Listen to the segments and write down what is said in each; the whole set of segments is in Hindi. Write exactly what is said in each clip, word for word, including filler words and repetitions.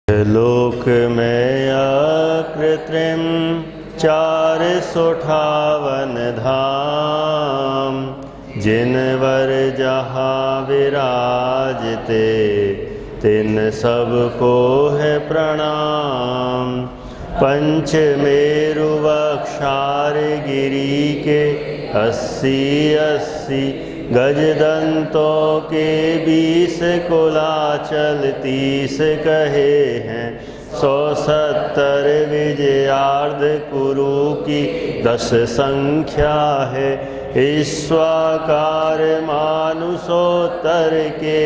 लोक में अकृत्रिम चार सौठावन धाम, जिनवर जहाँ विराजते तिन सबको है प्रणाम। पंच मेरु वक्षार गिरी के अस्सी अस्सी गजदंतों के बीस कुलाचल तीस कहे हैं। सौ सत्तर विजयार्ध कुरु की दस संख्या है। ईश्वाकार मानुषोत्तर के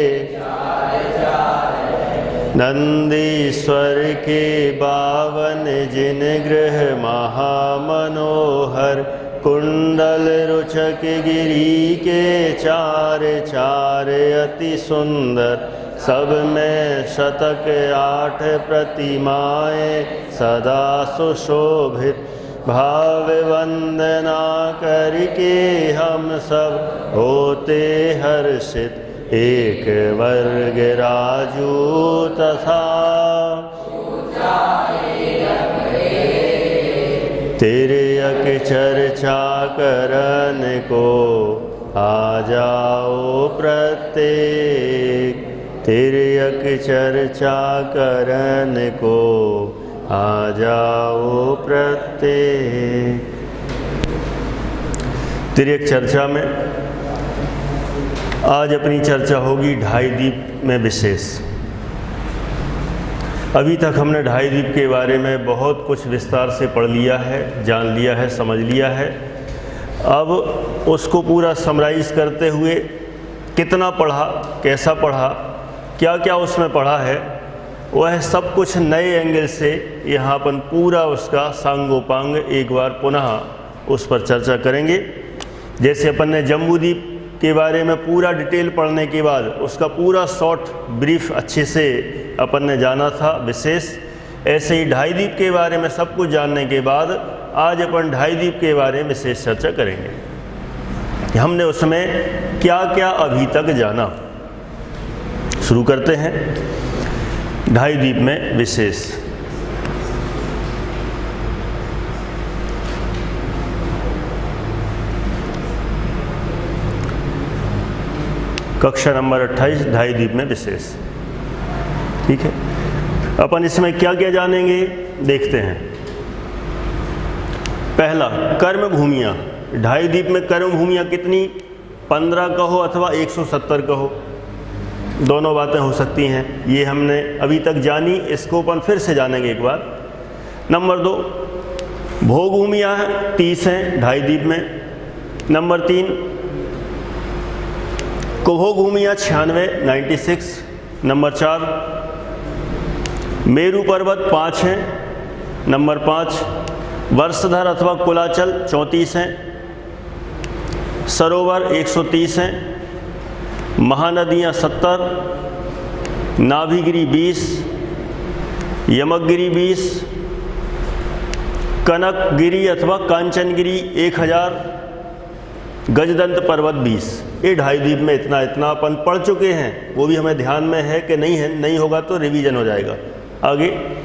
नंदीश्वर के बावन जिन गृह महामनोहर। कुंडल रुचक गिरी के चार चार अति सुंदर। सब में शतक आठ प्रतिमाएं सदा सुशोभित। भाव वंदना करके हम सब होते हर्षित। एक वर्ग राजू तथा तिर्यक चर्चा करन को आ जाओ प्रत्येक। तिर्यक चर्चा करन को आ जाओ प्रत्येक। तिर्यक चर्चा में आज अपनी चर्चा होगी ढाई दीप में विशेष। अभी तक हमने ढाई दीप के बारे में बहुत कुछ विस्तार से पढ़ लिया है, जान लिया है, समझ लिया है। अब उसको पूरा समराइज़ करते हुए कितना पढ़ा, कैसा पढ़ा, क्या क्या उसमें पढ़ा है, वह सब कुछ नए एंगल से यहाँ अपन पूरा उसका सांगोपांग एक बार पुनः उस पर चर्चा करेंगे। जैसे अपन ने जम्बूद्वीप के बारे में पूरा डिटेल पढ़ने के बाद उसका पूरा शॉर्ट ब्रीफ अच्छे से अपन ने जाना था विशेष, ऐसे ही ढाई दीप के बारे में सब कुछ जानने के बाद आज अपन ढाई दीप के बारे में विशेष चर्चा करेंगे। हमने उसमें क्या क्या अभी तक जाना। शुरू करते हैं ढाई दीप में विशेष। कक्षा नंबर अट्ठाईस ढाई दीप में विशेष। ठीक है, अपन इसमें क्या क्या जानेंगे देखते हैं। पहला, कर्म भूमियाँ। ढाई दीप में कर्म भूमियाँ कितनी, पंद्रह कहो अथवा एक सौ सत्तर कहो, दोनों बातें हो सकती हैं। ये हमने अभी तक जानी, इसको अपन फिर से जानेंगे एक बार। नंबर दो, भोग भूमियाँ हैं तीस हैं ढाई दीप में। नंबर तीन, कुभोग भूमियाँ छियानवे नाइन्टी सिक्स। नंबर चार, मेरु पर्वत पाँच हैं। नंबर पाँच, वर्षधर अथवा कुलाचल चौंतीस हैं। सरोवर एक सौ तीस हैं। महानदियाँ सत्तर। नाभिगिरी बीस। यमकगिरी बीस। कनकगिरी अथवा कांचनगिरी एक हज़ार। गजदंत पर्वत बीस। ये ढाई दीप में इतना इतना अपन पढ़ चुके हैं, वो भी हमें ध्यान में है कि नहीं है, नहीं होगा तो रिवीजन हो जाएगा। आगे,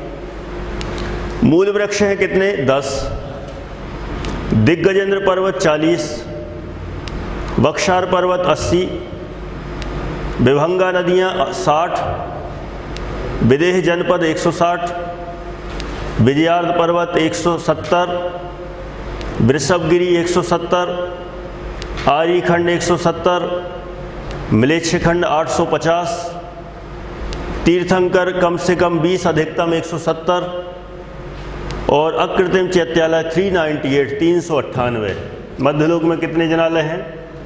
मूल वृक्ष हैं कितने, दस। दिग्गजेंद्र पर्वत चालीस। बक्सार पर्वत अस्सी। विभंगा नदियाँ साठ। विदेह जनपद एक सौ साठ। विजयार्ध पर्वत एक सौ सत्तर। वृषभगिरी एक सौ सत्तर। आर्यखंड एक सौ सत्तर। मलेच्छखंड आठ सौ पचास। तीर्थंकर कम से कम बीस, अधिकतम एक सौ सत्तर। और अकृत्रिम चैत्यालय तीन सौ अट्ठानवे तीन सौ अट्ठानवे। मध्यलोक में कितने जनालय हैं,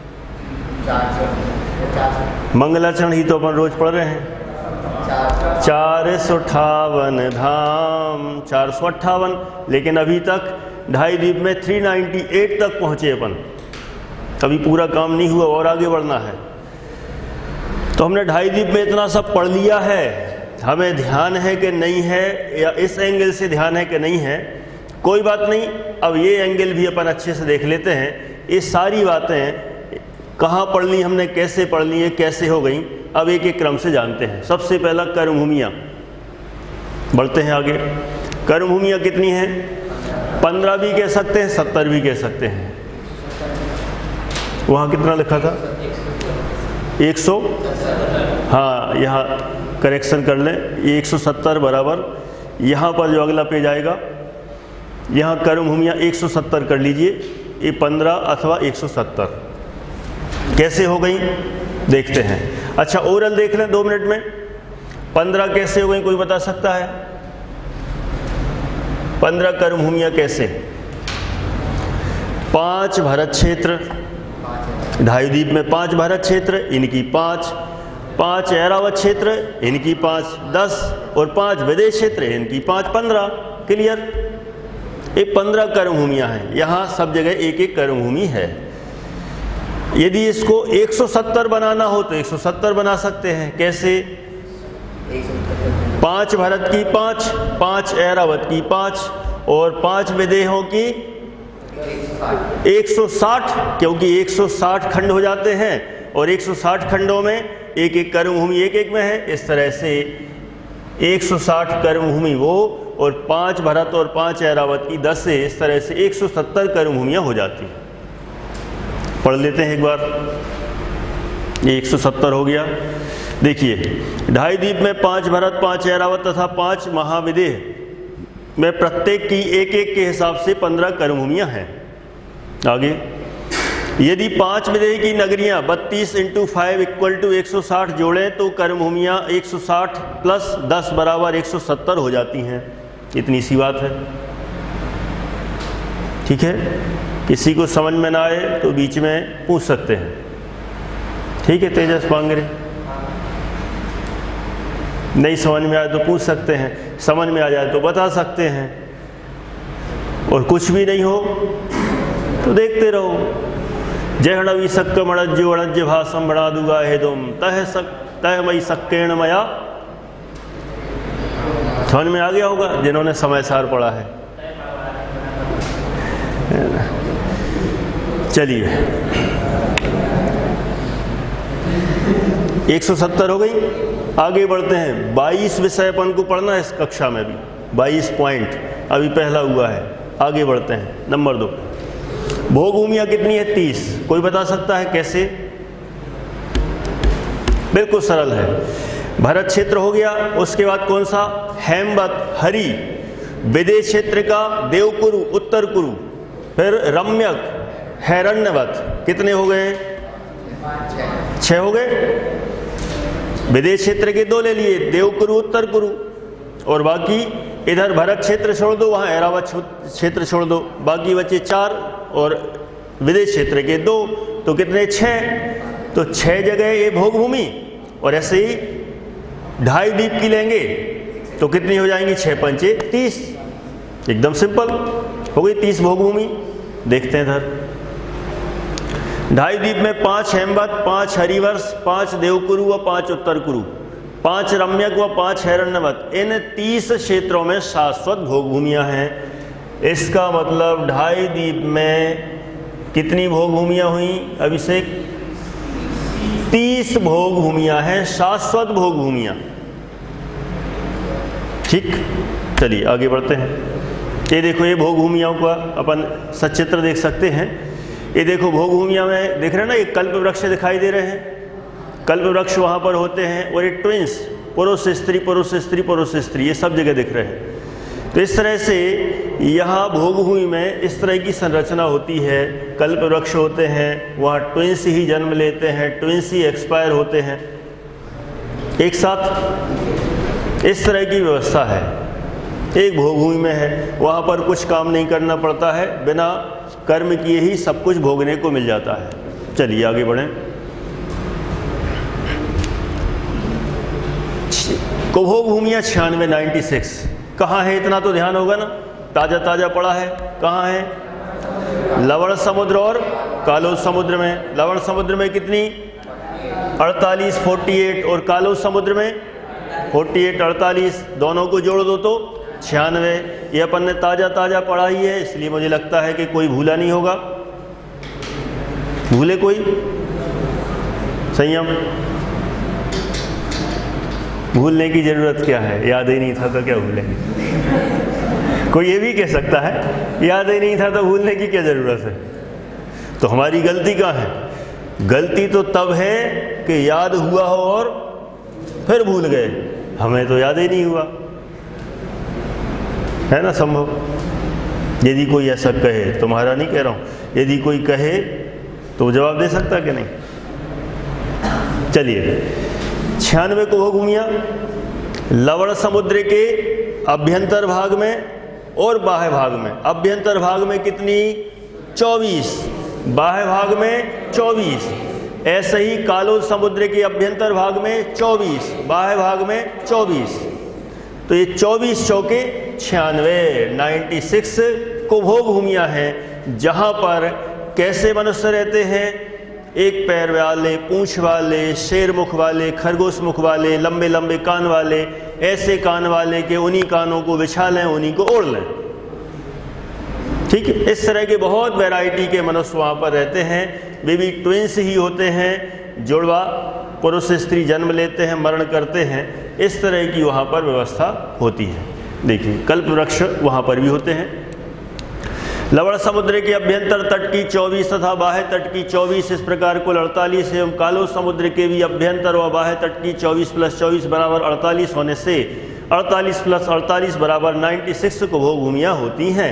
मंगलाचरण ही तो अपन रोज पढ़ रहे हैं। चार सौ अट्ठावन धाम, चार सौ अट्ठावन। लेकिन अभी तक ढाई दीप में तीन सौ अट्ठानवे तक पहुँचे अपन, अभी पूरा काम नहीं हुआ और आगे बढ़ना है। तो हमने ढाई दीप में इतना सब पढ़ लिया है, हमें ध्यान है कि नहीं है, या इस एंगल से ध्यान है कि नहीं है, कोई बात नहीं। अब ये एंगल भी अपन अच्छे से देख लेते हैं। ये सारी बातें कहाँ पढ़ ली हमने, कैसे पढ़ ली है, कैसे हो गई, अब एक एक क्रम से जानते हैं। सबसे पहला कर्म भूमियाँ। बढ़ते हैं आगे। कर्म भूमियाँ कितनी हैं? पंद्रह भी कह सकते हैं, सत्तर भी कह सकते हैं। वहाँ कितना लिखा था? एक सौ, हाँ यहाँ करेक्शन कर लें, एक सौ सत्तर बराबर यहाँ पर जो अगला पेज आएगा, यहाँ कर्म भूमियाँ एक सौ सत्तर कर लीजिए, ये पंद्रह अथवा एक सौ सत्तर कैसे हो गई देखते हैं। अच्छा ओरल देख लें दो मिनट में, पंद्रह कैसे हो गई कोई बता सकता है? पंद्रह कर्म भूमियाँ कैसे? पांच भरत क्षेत्र, ढाई द्वीप में पांच भरत क्षेत्र, इनकी पांच, पांच ऐरावत क्षेत्र, इनकी पांच, दस, और पांच विदेश क्षेत्र, इनकी पांच, पंद्रह। क्लियर? ये पंद्रह कर्म भूमियाँ हैं, यहाँ सब जगह एक एक कर्म भूमि है। यदि इसको एक सौ सत्तर बनाना हो तो एक सौ सत्तर बना सकते हैं। कैसे? पांच भरत की पांच, पांच ऐरावत की पांच, और पांच विदेहों की एक सौ साठ, क्योंकि एक सौ साठ खंड हो जाते हैं और एक सौ साठ खंडों में एक एक कर्म भूमि एक एक में है। इस तरह से एक सौ साठ कर्म भूमि वो, और पांच भरत और पांच ऐरावत की दस से, इस तरह से एक सौ सत्तर कर्म भूमियाँ हो जाती हैं। पढ़ लेते हैं एक बार, ये एक सौ सत्तर हो गया। देखिए ढाई द्वीप में पांच भरत, पांच ऐरावत तथा पांच महाविदेह में प्रत्येक की एक एक के हिसाब से पंद्रह कर्म भूमियाँ हैं। आगे, यदि पांच विदेह की नगरियां बत्तीस इंटू फाइव इक्वल टू एक सौ साठ जोड़ें तो कर्म भूमियाँ एक सौ साठ प्लस दस बराबर एक सौ सत्तर हो जाती हैं। इतनी सी बात है। ठीक है, किसी को समझ में ना आए तो बीच में पूछ सकते हैं। ठीक है तेजस पांगरे, नहीं समझ में आए तो पूछ सकते हैं, समझ में आ जाए तो बता सकते हैं, और कुछ भी नहीं हो तो देखते रहो। जय हणवी सक्क मणज्जो अणज्य भाषम बना दूंगा हे तुम तह सक तह मई सक्केण मया। समझ में आ गया होगा जिन्होंने समय सार पढ़ा है। चलिए एक सौ सत्तर हो गई, आगे बढ़ते हैं। बाईस विषय अपन को पढ़ना है इस कक्षा में भी, बाईस पॉइंट अभी पहला हुआ है। आगे बढ़ते हैं, नंबर दो, भोग भूमियाँ कितनी है? तीस। कोई बता सकता है कैसे? बिल्कुल सरल है। भरत क्षेत्र हो गया, उसके बाद कौन सा? हेमवत, हरि, विदेश क्षेत्र का देवकुरु, उत्तर कुरु, फिर रम्यक, हैरण्यवत। कितने हो गए? छह हो गए। विदेश क्षेत्र के दो ले लिए, देवकुरु, उत्तर कुरु, और बाकी इधर भरत क्षेत्र छोड़ दो, वहाँ ऐरावत क्षेत्र छोड़ दो, बाकी बचे चार, और विदेश क्षेत्र के दो, तो कितने? छः। तो छः जगह ये भोग भूमि, और ऐसे ही ढाई द्वीप की लेंगे तो कितनी हो जाएंगी? छः पंचे तीस। एकदम सिंपल हो गई तीस भोग भूमि। देखते हैं इधर, ढाई द्वीप में पांच हेमवत, पांच हरिवर्ष, पांच देवकुरु व पांच उत्तर कुरु, पांच रम्यक व पांच हैरण्यवत। इन तीस क्षेत्रों में शाश्वत भोग भूमियाँ हैं। इसका मतलब ढाई द्वीप में कितनी भोग भूमियाँ हुई अभिषेक? तीस भोग भूमियाँ हैं, शाश्वत भोग भूमियाँ। ठीक, चलिए आगे बढ़ते हैं। ये देखो, ये भोग भूमियाँ का अपन सचित्र देख सकते हैं। ये देखो भोग भूमियाँ में देख रहे हैं ना, ये कल्प वृक्ष दिखाई दे रहे हैं। कल्प वृक्ष वहाँ पर होते हैं, और ये ट्विंस, पुरुष स्त्री पुरुष स्त्री पुरुष स्त्री, ये सब जगह दिख रहे हैं। तो इस तरह से यहाँ भोग भूमि में इस तरह की संरचना होती है। कल्प वृक्ष होते हैं, वहाँ ट्विंस ही जन्म लेते हैं, ट्विंस ही एक्सपायर होते हैं एक साथ। इस तरह की व्यवस्था है, एक भोग भूमि में है, वहाँ पर कुछ काम नहीं करना पड़ता है, बिना कर्म किए ही सब कुछ भोगने को मिल जाता है। चलिए आगे बढ़ें। कुभोग भूमियाँ छियानवे नाइन्टी सिक्स कहाँ है? इतना तो ध्यान होगा ना, ताज़ा ताज़ा पड़ा है। कहाँ है? लवण समुद्र और कालो समुद्र में। लवण समुद्र में कितनी? अड़तालीस, अड़तालीस, और कालो समुद्र में अड़तालीस, अड़तालीस, दोनों को जोड़ दो तो छियानवे। ये अपन ने ताज़ा ताज़ा पढ़ा ही है, इसलिए मुझे लगता है कि कोई भूला नहीं होगा। भूले कोई? संयम। भूलने की ज़रूरत क्या है, याद ही नहीं था तो क्या भूलेंगे। कोई ये भी कह सकता है याद ही नहीं था तो भूलने की क्या ज़रूरत है। तो हमारी गलती कहाँ है? गलती तो तब है कि याद हुआ हो और फिर भूल गए, हमें तो याद ही नहीं हुआ, है ना संभव। यदि कोई ऐसा कहे, तुम्हारा नहीं कह रहा हूँ, यदि कोई कहे तो जवाब दे सकता कि नहीं? चलिए, छियानवे कुंभभूमियाँ लवण समुद्र के अभ्यंतर भाग में और बाह्य भाग में। अभ्यंतर भाग में कितनी? चौबीस। बाह्य भाग में चौबीस। ऐसे ही कालो समुद्र के अभ्यंतर भाग में चौबीस, बाह्य भाग में चौबीस। तो ये चौबीस चौके छियानवे, नाइन्टी सिक्स कुंभोग भूमियाँ हैं जहाँ पर कैसे मनुष्य रहते हैं? एक पैर वाले, पूंछ वाले, शेर मुख वाले, खरगोश मुख वाले, लंबे लंबे कान वाले, ऐसे कान वाले कि उन्हीं कानों को बिछा लें, उन्हीं को ओढ़ लें। ठीक है, इस तरह के बहुत वैरायटी के मनुष्य वहाँ पर रहते हैं। वे भी ट्विंस ही होते हैं, जुड़वा पुरुष स्त्री जन्म लेते हैं, मरण करते हैं। इस तरह की वहाँ पर व्यवस्था होती है। देखिए, कल्प वृक्ष वहाँ पर भी होते हैं। लवण समुद्र के अभ्यंतर तट की चौबीस तथा बाह्य तट की चौबीस, इस प्रकार कुल अड़तालीस एवं कालो समुद्र के भी अभ्यंतर व बाह्य तट की चौबीस प्लस चौबीस बराबर अड़तालीस होने से अड़तालीस प्लस अड़तालीस बराबर नाइन्टी सिक्स कुंभोग भूमियाँ होती हैं।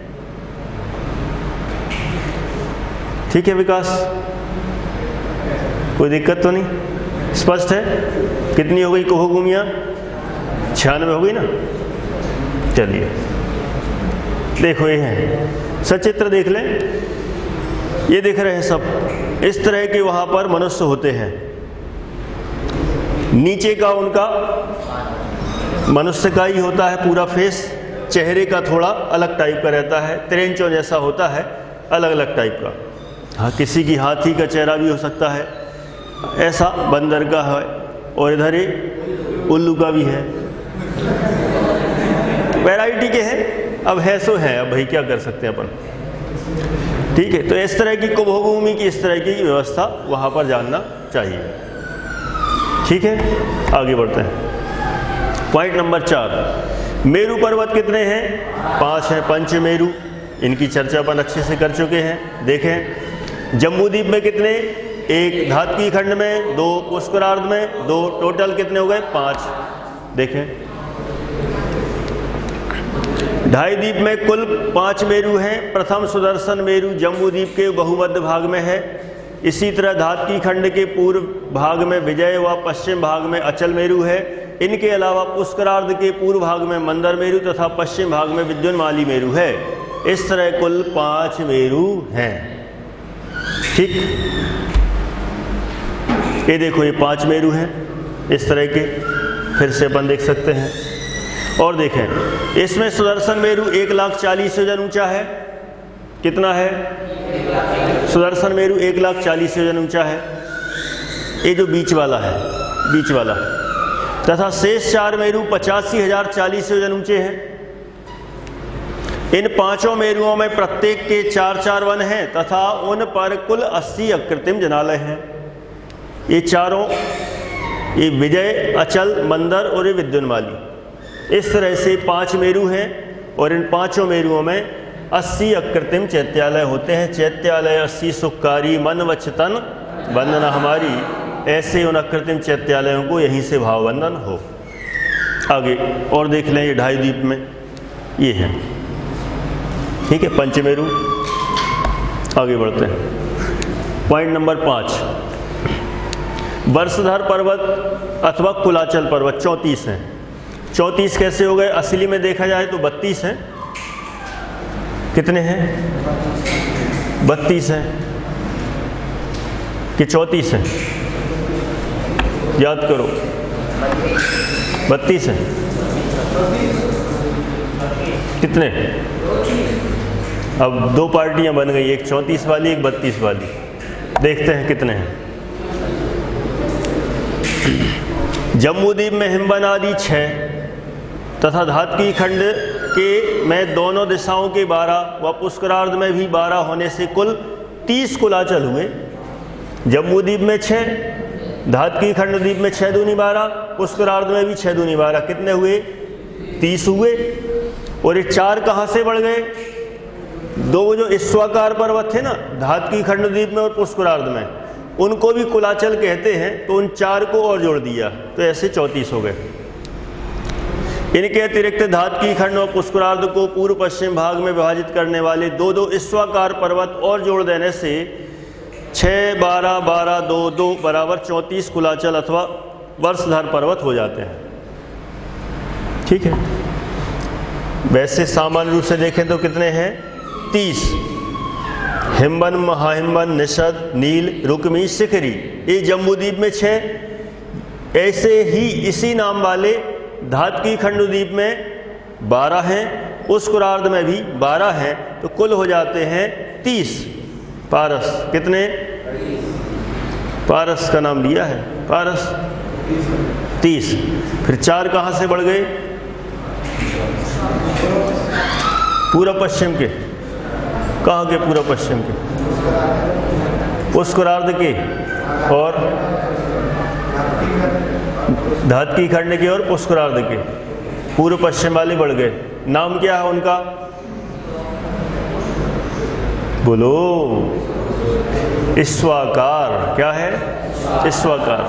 ठीक है विकास, कोई दिक्कत तो नहीं? स्पष्ट है? कितनी हो गई कुंभोग भूमियाँ? छियानवे हो गई ना। चलिए देखो, ये है सचित्र, देख लें, ये दिख रहे हैं सब। इस तरह के वहाँ पर मनुष्य होते हैं। नीचे का उनका मनुष्य का ही होता है पूरा फेस, चेहरे का थोड़ा अलग टाइप का रहता है, त्रिंचों जैसा होता है, अलग अलग टाइप का। हाँ, किसी की हाथी का चेहरा भी हो सकता है, ऐसा बंदर का है, और इधर ही उल्लू का भी है। वैरायटी के हैं, अब है सो है, अब भाई क्या कर सकते हैं अपन। ठीक है, तो इस तरह की कुंभोग भूमि की इस तरह की व्यवस्था वहाँ पर जानना चाहिए। ठीक है, आगे बढ़ते हैं। पॉइंट नंबर चार, मेरू पर्वत कितने हैं? पांच हैं, पंच मेरू, इनकी चर्चा अपन अच्छे से कर चुके हैं। देखें, जम्बूद्वीप में कितने? एक धात्विक खंड में, दो पुष्करार्ध में, दो, टोटल कितने हो गए? पाँच। देखें, ढाई द्वीप में कुल पांच मेरू हैं। प्रथम सुदर्शन मेरू जम्बूद्वीप के बहुमध्य भाग में है। इसी तरह धात्विक खंड के पूर्व भाग में विजय व पश्चिम भाग में अचल मेरू है। इनके अलावा पुष्करार्ध के पूर्व भाग में मंदर मेरू तथा पश्चिम भाग में विद्युन्माली मेरू है। इस तरह कुल पांच मेरू हैं। ठीक, ये देखो, ये पांच मेरू हैं इस तरह के, फिर से अपन देख सकते हैं। और देखें, इसमें सुदर्शन मेरू एक लाख चालीस योजन ऊंचा है। कितना है? सुदर्शन मेरू एक लाख चालीस योजन ऊंचा है। ये जो बीच वाला है, बीच वाला, तथा शेष चार मेरू पचासी हजार चालीस योजन ऊंचे हैं। इन पांचों मेरुओं में प्रत्येक के चार चार वन हैं तथा उन पर कुल अस्सी अकृत्रिम जनालय हैं। ये चारों, ये विजय, अचल, मंदर और ये विद्युन्माली, इस तरह से पांच मेरू हैं। और इन पांचों मेरुओं में अस्सी अकृत्रिम चैत्यालय होते हैं। चैत्यालय अस्सी सुखकारी मन वचतन वंदना हमारी, ऐसे उन अकृत्रिम चैत्यालयों को यहीं से भावबंधन हो। आगे और देख लें, ये ढाई द्वीप में ये है। ठीक है, पंचमेरू। आगे बढ़ते हैं। पॉइंट नंबर पाँच, वर्षधर पर्वत अथवा कुलाचल पर्वत चौंतीस हैं। चौंतीस कैसे हो गए? असली में देखा जाए तो बत्तीस हैं। कितने हैं? बत्तीस हैं कि चौंतीस हैं? याद करो, बत्तीस हैं। कितने? अब दो पार्टियां बन गई, एक चौंतीस वाली, एक बत्तीस वाली। देखते हैं कितने हैं। जम्बूद्वीप में हिमवन आदि छः तथा धात्विक खंड के में दोनों दिशाओं के बारह व पुष्करार्ध में भी बारह होने से कुल तीस कुलाचल हुए। जम्बूद्वीप में छः, धात्विक खंड द्वीप में छः दूनी बारह पुष्करार्ध में भी छः दूनी बारह, कितने हुए? तीस हुए। और ये चार कहाँ से बढ़ गए? दो जो ईश्वाकार पर्वत थे ना धातकी खंडद्वीप में और पुष्करार्ध में, उनको भी कुलाचल कहते हैं, तो उन चार को और जोड़ दिया तो ऐसे चौंतीस हो गए। इनके अतिरिक्त धातकी खंड और पुष्करार्ध को पूर्व पश्चिम भाग में विभाजित करने वाले दो दो ईश्वाकार पर्वत और जोड़ देने से छः बारह बारह दो दो बराबर चौंतीस कुलाचल अथवा वर्षधार पर्वत हो जाते हैं। ठीक है। वैसे सामान्य रूप से देखें तो कितने हैं? तीस। हिमवन, महाहिमवन, निषद, नील, रुक्मी, शिखरी, ये जम्बूद्वीप में छः। ऐसे ही इसी नाम वाले धातकी खंडद्वीप में बारह हैं, पुष्करार्ध में भी बारह हैं, तो कुल हो जाते हैं तीस। पारस कितने? पारस का नाम लिया है, पारस तीस। फिर चार कहाँ से बढ़ गए? पूर्व पश्चिम के। कहाँ के? पूर्व पश्चिम के, पुष्करार्ध के और धातकी खंड के और पुष्करार्ध के, पूर्व पश्चिम वाले बढ़ गए। नाम क्या है उनका? बोलो। ईश्वाकार। क्या है? ईश्वाकार।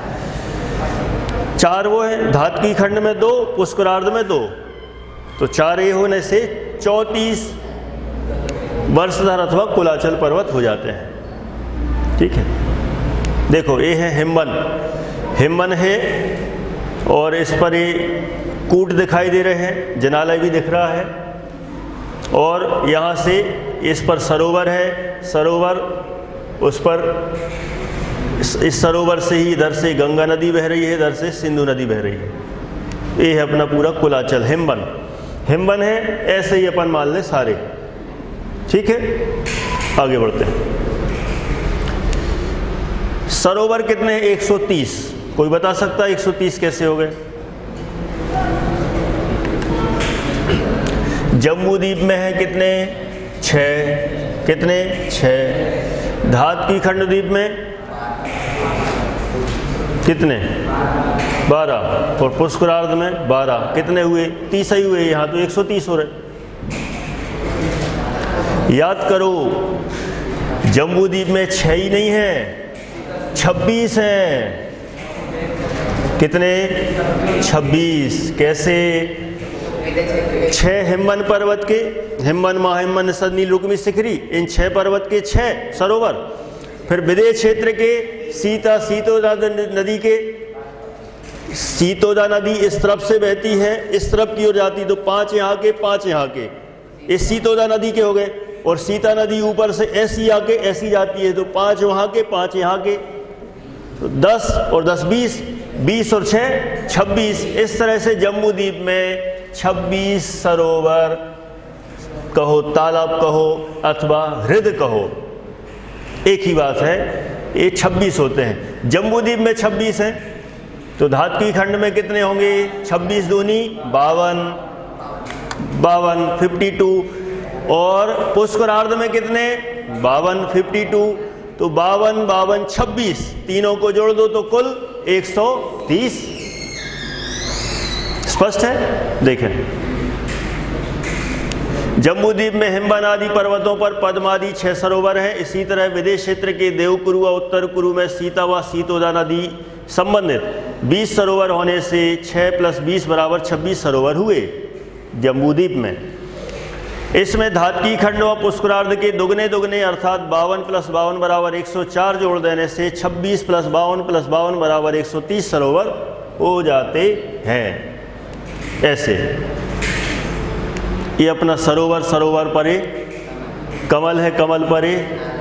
चार वो है, धातकी खंड में दो, पुष्करार्ध में दो, तो चार ये होने से चौंतीस वर्षधार अथवा कुलाचल पर्वत हो जाते हैं। ठीक है। देखो ये है हिमवन। हिमवन है और इस पर ये कूट दिखाई दे रहे हैं, जनालय भी दिख रहा है, और यहाँ से इस पर सरोवर है, सरोवर उस पर इस, इस सरोवर से ही इधर से गंगा नदी बह रही है, इधर से सिंधु नदी बह रही है। ये है अपना पूरा कुलाचल हिमवन। हिमवन है, ऐसे ही अपन मान लें सारे। ठीक है। आगे बढ़ते हैं। सरोवर कितने हैं? एक सौ तीस। कोई बता सकता है एक सौ तीस कैसे हो गए? जम्बूद्वीप में है कितने? छः। कितने? छः। धातकी खंडद्वीप में कितने? बारह। और पुष्करार्ध में बारह। कितने हुए? तीस ही हुए। यहाँ तो एक सौ तीस हो रहे। याद करो, जम्बूद्वीप में छः ही नहीं है, छब्बीस हैं। कितने? छब्बीस। कैसे? छह हिमवन पर्वत के, हिमवन, महाहिमवन, निषद, नील, रुक्मी, शिखरी, इन छह पर्वत के छह सरोवर। फिर विदेश क्षेत्र के सीता सीतोदा नदी के, सीतोदा नदी इस तरफ से बहती है, इस तरफ की ओर जाती, तो पांच यहाँ के, पांच यहाँ के, इस सीतोदा नदी के हो गए। और सीता नदी ऊपर से ऐसी आके ऐसी जाती है, तो पांच वहाँ के, पांच यहाँ के, तो दस और दस बीस, बीस और छः छब्बीस। इस तरह से जम्बूद्वीप में छब्बीस सरोवर कहो, तालाब कहो अथवा हृद कहो, एक ही बात है, ये छब्बीस होते हैं। जम्बूद्वीप में छब्बीस हैं, तो धातकी खंड में कितने होंगे? छब्बीस दूनी बावन, बावन फिफ्टी टू। और पुष्करार्ध में कितने? बावन फिफ्टी टू। तो बावन बावन छब्बीस, तीनों को जोड़ दो तो कुल एक सौ तीस। स्पष्ट है? देखें, जम्बूद्वीप में हिमवन आदि पर्वतों पर पद्मादि छह सरोवर हैं। इसी तरह विदेश क्षेत्र के देवकुरु व उत्तर कुरु में सीता व सीतोदा नदी संबंधित बीस सरोवर होने से छह प्लस बीस बराबर छब्बीस सरोवर हुए जम्बूद्वीप में। इसमें धातकी खंड व पुष्करार्ध के दुगने दुगने अर्थात बावन प्लस बावन बराबर एक सौ चार जोड़ देने से छब्बीस प्लस बावन प्लस बावन बराबर एक सौ तीस सरोवर हो जाते हैं। ऐसे ये अपना सरोवर, सरोवर परे कमल है, कमल परे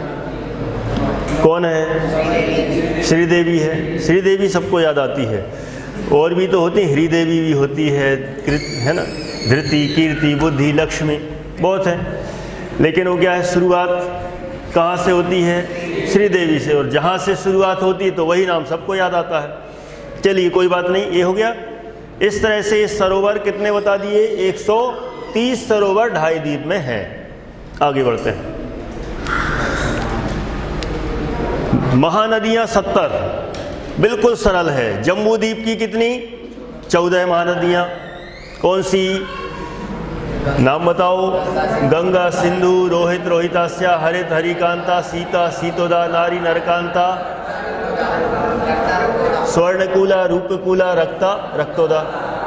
कौन है? श्रीदेवी है। श्रीदेवी सबको याद आती है, और भी तो होती, श्रीदेवी भी होती है, है ना, धृति, कीर्ति, बुद्धि, लक्ष्मी, बहुत है। लेकिन वो क्या है, शुरुआत कहाँ से होती है? श्रीदेवी से, और जहाँ से शुरुआत होती है तो वही नाम सबको याद आता है। चलिए कोई बात नहीं, ये हो गया। इस तरह से सरोवर कितने बता दिए? एक सौ तीस सरोवर ढाई द्वीप में हैं। आगे बढ़ते हैं। महानदियाँ सत्तर, बिल्कुल सरल है। जम्बूद्वीप की कितनी? चौदह महानदियाँ। कौन सी? नाम बताओ। गंगा, सिंधु, रोहित, रोहितास्या, हरित, हरिकांता, सीता, सीतोदा, नारी, नरकांता, स्वर्णकूला, रूपकूला, रक्ता, रक्तोदा।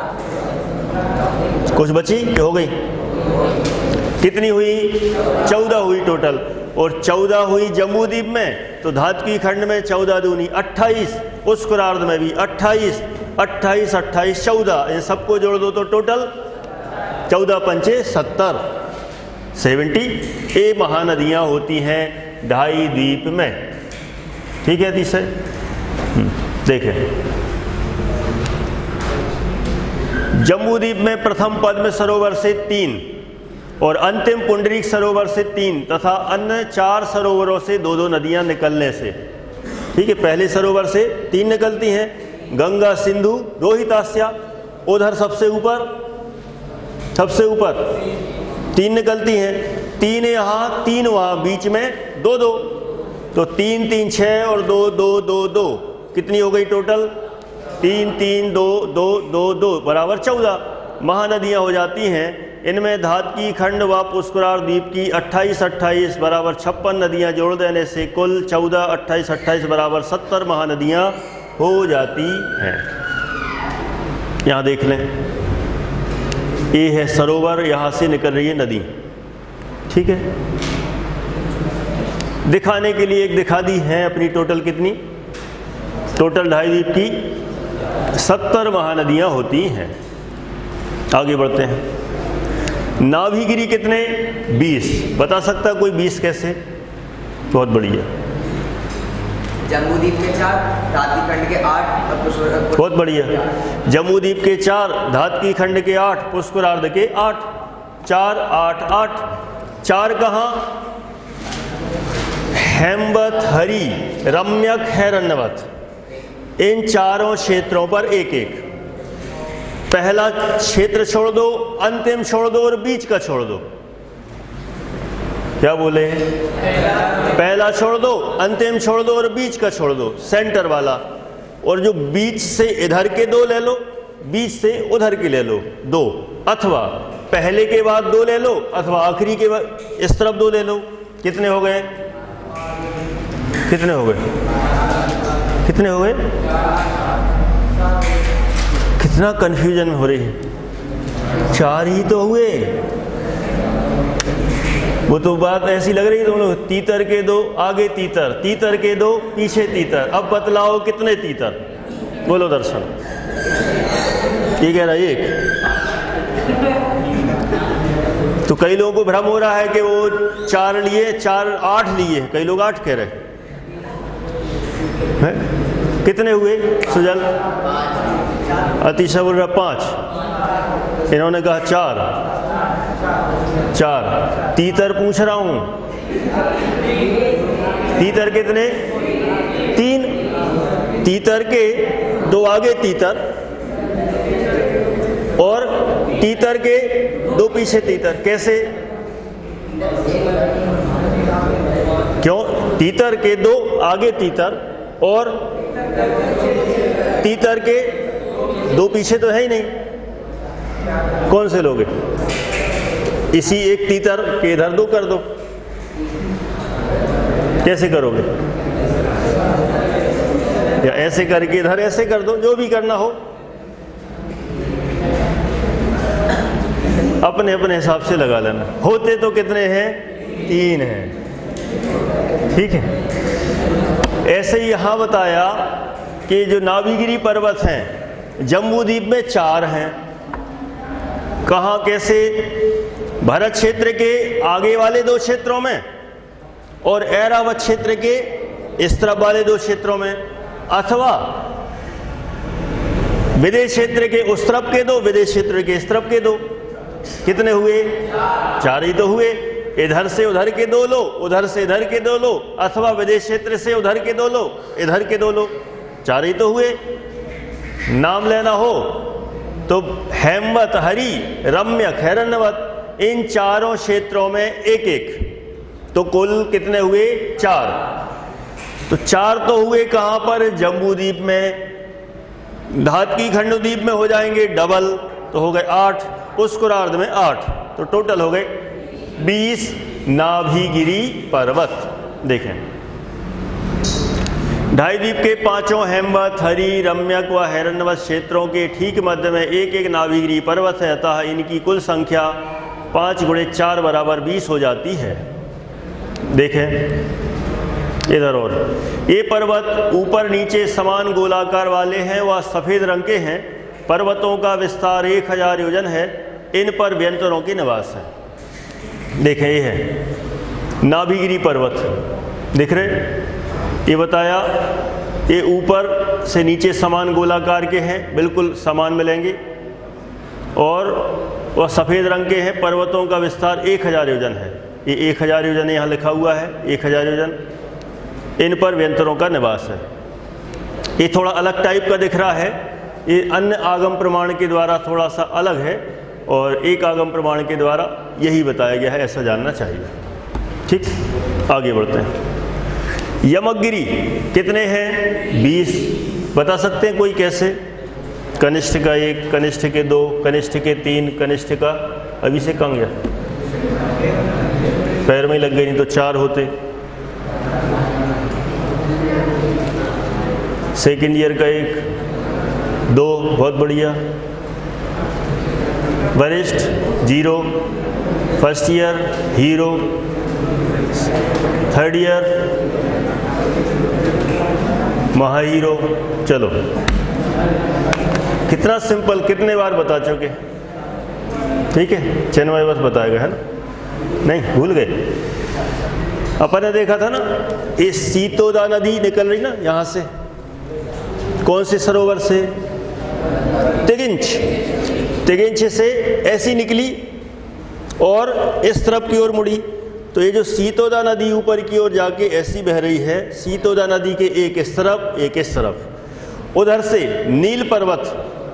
कुछ बची कि हो गई? कितनी हुई? चौदह हुई टोटल। और चौदह हुई जम्बूद्वीप में, तो धात्विकी खंड में चौदह दूनी अट्ठाईस, पुष्करार्ध में भी अट्ठाईस, अट्ठाईस अट्ठाईस चौदह, इन सबको जोड़ दो तो टोटल चौदह पंचे सत्तर, सेवेंटी ए महानदियाँ होती हैं ढाई द्वीप में। ठीक है तीसरे देखें, जम्बूद्वीप में प्रथम पद्म सरोवर से तीन और अंतिम पुंडरीक सरोवर से तीन तथा अन्य चार सरोवरों से दो दो नदियां निकलने से, ठीक है, पहले सरोवर से तीन निकलती हैं, गंगा, सिंधु, रोहितास्या, उधर सबसे ऊपर सबसे ऊपर तीन निकलती हैं, तीन यहाँ तीन वहाँ, बीच में दो दो, तो तीन तीन छः और दो दो दो दो, कितनी हो गई टोटल? तीन तीन दो दो दो दो बराबर चौदह महानदियाँ हो जाती हैं। इनमें धात्विकी खंड व पुष्करार्ध द्वीप की अट्ठाईस अट्ठाईस बराबर छप्पन नदियाँ जोड़ देने से कुल चौदह अट्ठाईस अट्ठाईस बराबर सत्तर महानदियाँ हो जाती हैं। यहाँ देख लें, ये है सरोवर, यहाँ से निकल रही है नदी। ठीक है, दिखाने के लिए एक दिखा दी है अपनी टोटल कितनी, टोटल ढाई द्वीप की सत्तर महानदियाँ होती हैं। आगे बढ़ते हैं। नाभिगिरी कितने? बीस। बता सकता कोई बीस कैसे? बहुत बढ़िया। जम्बूद्वीप के चार, धात्विकी खंड के आठ और पुष्कर। बहुत बढ़िया। जम्बूद्वीप के चार, धात्विकी खंड के आठ, पुष्करार्ध के आठ, चार आठ आठ। चार कहाँ? हेमवत, हरि, रम्यक, हैरण्यवत, इन चारों क्षेत्रों पर एक एक। पहला क्षेत्र छोड़ दो, अंतिम छोड़ दो और बीच का छोड़ दो। क्या बोले? पहला छोड़ दो, अंतिम छोड़ दो और बीच का छोड़ दो, सेंटर वाला। और जो बीच से इधर के दो ले लो, बीच से उधर के ले लो दो, अथवा पहले के बाद दो ले लो, अथवा आखिरी के बाद इस तरफ दो ले लो। कितने हो गए? कितने हो गए? कितने हो गए? कितना कंफ्यूजन हो रही है। चार ही तो हुए। वो तो बात ऐसी लग रही है तुम लोग, तीतर के दो, आगे तीतर, तीतर के दो, पीछे तीतर। अब बतलाओ कितने तीतर? बोलो दर्शन। ये कह रहा है एक। तो कई लोगों को भ्रम हो रहा है कि वो चार लिए, चार आठ लिए, कई लोग आठ कह रहे हैं। कितने हुए सुजल? अतिशय बोल रहा पाँच, इन्होंने कहा चार। चार तीतर पूछ रहा हूं, तीतर कितने? तीन। तीतर के दो आगे तीतर और तीतर के दो पीछे तीतर। कैसे? क्यों? तीतर के दो आगे तीतर और तीतर के दो पीछे तो है ही नहीं। कौन से लोगे? इसी एक तीतर के इधर दो कर दो। कैसे करोगे? या ऐसे करके इधर ऐसे कर दो, जो भी करना हो अपने अपने हिसाब से लगा लेना। होते तो कितने हैं? तीन हैं। ठीक है। ऐसे ही यहाँ बताया कि जो नाभिगिरी पर्वत हैं जम्बूद्वीप में चार हैं। कहाँ कैसे? भरत क्षेत्र के आगे वाले दो क्षेत्रों में और ऐरावत क्षेत्र के इस तरफ वाले दो क्षेत्रों में, अथवा विदेश क्षेत्र के उस तरफ के दो, विदेश क्षेत्र के इस तरफ के दो। कितने हुए? चार ही तो हुए। इधर से उधर के दो लो, उधर से इधर के दो लो, अथवा विदेश क्षेत्र से उधर के दो लो, इधर के दो लो। चार ही तो हुए। नाम लेना हो तो हेमवत, हरि, रम्यक, हैरण्यवत, इन चारों क्षेत्रों में एक एक, तो कुल कितने हुए? चार। तो चार तो हुए कहाँ पर, जम्बू द्वीप में। धातकी खंड द्वीप में हो जाएंगे डबल, तो हो गए आठ, पुष्करार्ध में आठ, तो टोटल हो गए बीस नाभिगिरी पर्वत। देखें, ढाई द्वीप के पांचों हेमवत, हरि, रम्यक व हिरण्यवत क्षेत्रों के ठीक मध्य में एक एक नाभिगिरी पर्वत है, अतः इनकी कुल संख्या पाँच गुणे चार बराबर बीस हो जाती है। देखें इधर, और ये पर्वत ऊपर नीचे समान गोलाकार वाले हैं, वह सफ़ेद रंग के हैं। पर्वतों का विस्तार एक हजार योजन है, इन पर व्यंतरों के निवास है। देखें, ये है नाभिगिरी पर्वत, दिख रहे, ये बताया, ये ऊपर से नीचे समान गोलाकार के हैं, बिल्कुल समान मिलेंगे, और वह सफ़ेद रंग के हैं। पर्वतों का विस्तार एक हजार योजन है, ये एक हजार योजन यहाँ लिखा हुआ है, एक हजार योजन। इन पर व्यंतरों का निवास है। ये थोड़ा अलग टाइप का दिख रहा है, ये अन्य आगम प्रमाण के द्वारा थोड़ा सा अलग है, और एक आगम प्रमाण के द्वारा यही बताया गया है, ऐसा जानना चाहिए। ठीक, आगे बढ़ते हैं। यमगिरी कितने हैं? बीस। बता सकते हैं कोई कैसे? कनिष्ठ का एक, कनिष्ठ के दो, कनिष्ठ के तीन, कनिष्ठ का अभी से कम गया, पैर में लग गई, नहीं तो चार होते। सेकेंड ईयर का एक, दो, बहुत बढ़िया। वरिष्ठ zero, first year hero, third year महाहीरो। चलो, कितना सिंपल, कितने बार बता चुके। ठीक है, चिन्मय बस बताएगा, है ना? नहीं, भूल गए। अपन ने देखा था ना, ये सीतोदा नदी निकल रही ना यहाँ से, कौन से सरोवर से? तिगिंच। तिगिंच से ऐसी निकली और इस तरफ की ओर मुड़ी, तो ये जो सीतोदा नदी ऊपर की ओर जाके ऐसी बह रही है, सीतोदा नदी के एक इस तरफ, एक इस तरफ। उधर से नील पर्वत,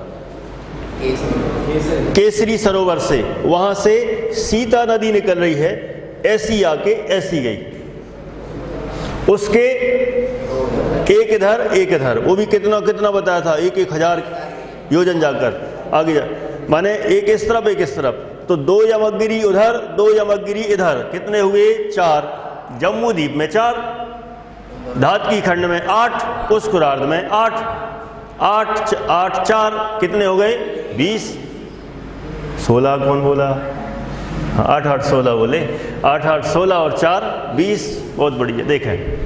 केसरी सरोवर से, वहां से सीता नदी निकल रही है, ऐसी आके ऐसी गई। उसके एक इधर एक इधर, वो भी कितना कितना बताया था, एक एक हजार योजन जाकर आगे जा, माने एक इस तरफ एक इस तरफ। तो दो यमगिरी उधर, दो यमगिरी इधर, कितने हुए? चार। जम्बू द्वीप में चार, धातकी खंड में आठ, पुष्करार्ध में आठ, आठ आठ चार कितने हो गए? बीस। सोलह कौन बोला? आठ आठ सोलह बोले, आठ आठ सोलह और चार बीस। बहुत बढ़िया। देखें,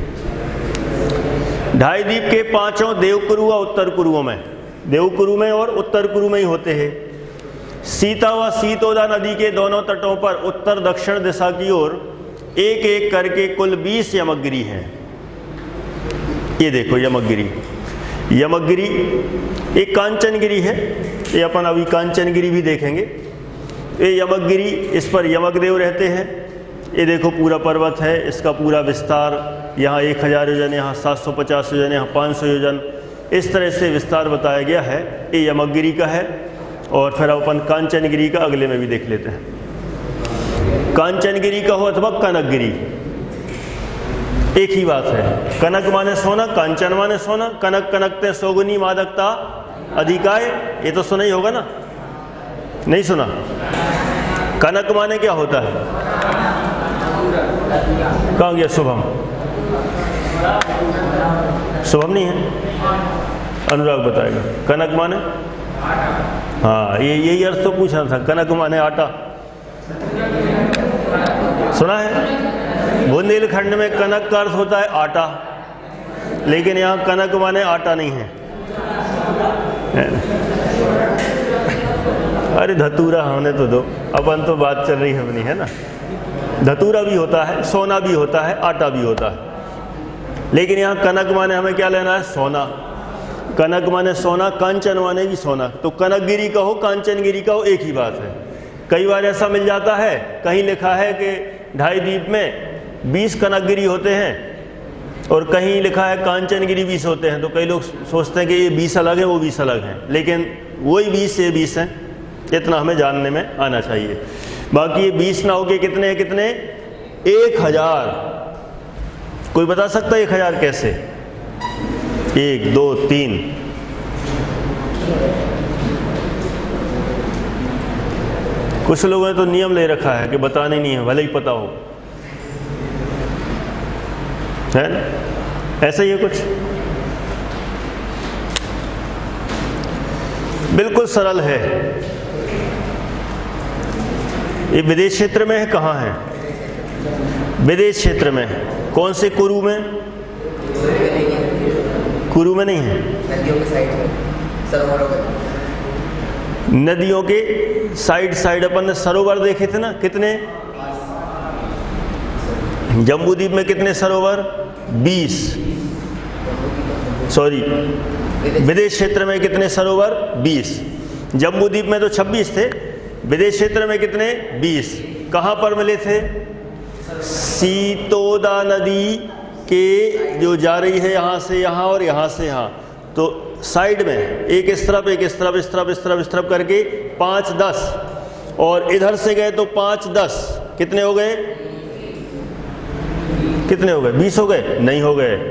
ढाई द्वीप के पांचों देवकुरु व उत्तर कुरुओं में, देवकुरु में और उत्तर कुरु में ही होते हैं। सीता व सीतोदा नदी के दोनों तटों पर उत्तर दक्षिण दिशा की ओर एक एक करके कुल बीस यमगिरी हैं। ये देखो यमगिरी, यमगिरी एक कांचनगिरी है, ये अपन अभी कांचनगिरी भी देखेंगे। ये यमगिरी, इस पर यमकदेव रहते हैं। ये देखो पूरा पर्वत है, इसका पूरा विस्तार, यहाँ एक हज़ार योजन, यहाँ सात सौ पचास योजन, यहाँ पाँच सौ योजन, इस तरह से विस्तार बताया गया है। ये यमगिरी का है। और फिर अपन कांचनगिरी का अगले में भी देख लेते हैं। कांचनगिरी का हो अथवा कनकगिरी, एक ही बात है। कनक माने सोना, कांचन माने सोना। कनक कनकते सौगुनी मादकता अधिकाय, ये तो सुना ही होगा ना? नहीं सुना? कनक माने क्या होता है? कहाँ गया शुभम? शुभम नहीं है, अनुराग बताएगा। कनक माने, हाँ, ये यही अर्थ तो पूछना था। कनक माने आटा, सुना है? बुंदेलखंड में कनक का अर्थ होता है आटा, लेकिन यहाँ कनक माने आटा नहीं है। अरे धतूरा होने तो दो, अपन तो बात चल रही है अपनी, है ना? धतूरा भी होता है, सोना भी होता है, आटा भी होता है, लेकिन यहाँ कनक माने हमें क्या लेना है? सोना। कनक माने सोना, कांचन माने भी सोना। तो कनकगिरी का हो, कांचनगिरी का हो, एक ही बात है। कई बार ऐसा मिल जाता है, कहीं लिखा है कि ढाई द्वीप में बीस कनकगिरी होते हैं और कहीं लिखा है कांचनगिरी बीस होते हैं। तो कई लोग सोचते हैं कि ये बीस अलग है, वो बीस अलग हैं, लेकिन वही बीस से बीस हैं। इतना हमें जानने में आना चाहिए। बाकी ये बीस ना हो के कितने हैं? कितने? एक हजार। कोई बता सकता है एक हजार कैसे? एक दो तीन, कुछ लोगों ने तो नियम ले रखा है कि बताने नहीं है, भले ही पता हो, है ना? ऐसा ही है कुछ। बिल्कुल सरल है। ये विदेश क्षेत्र में है, कहाँ है? विदेश क्षेत्र में है। कौन से कुरु में? कुरु में नहीं है, नदियों के साइड में, सरोवरों के नदियों के साइड साइड अपन ने सरोवर देखे थे ना, कितने? जम्बूद्वीप में कितने सरोवर? बीस। सॉरी, विदेश क्षेत्र में कितने सरोवर? बीस। जम्बूद्वीप में तो छब्बीस थे, विदेश क्षेत्र में कितने? बीस। कहाँ पर मिले थे? सीतोदा नदी के जो जा रही है यहाँ से यहाँ और यहाँ से यहाँ, तो साइड में एक इस तरफ एक इस तरफ इस तरफ इस तरफ इस तरफ करके पाँच दस, और इधर से गए तो पाँच दस, कितने हो गए? कितने हो गए? बीस हो गए? नहीं हो गए।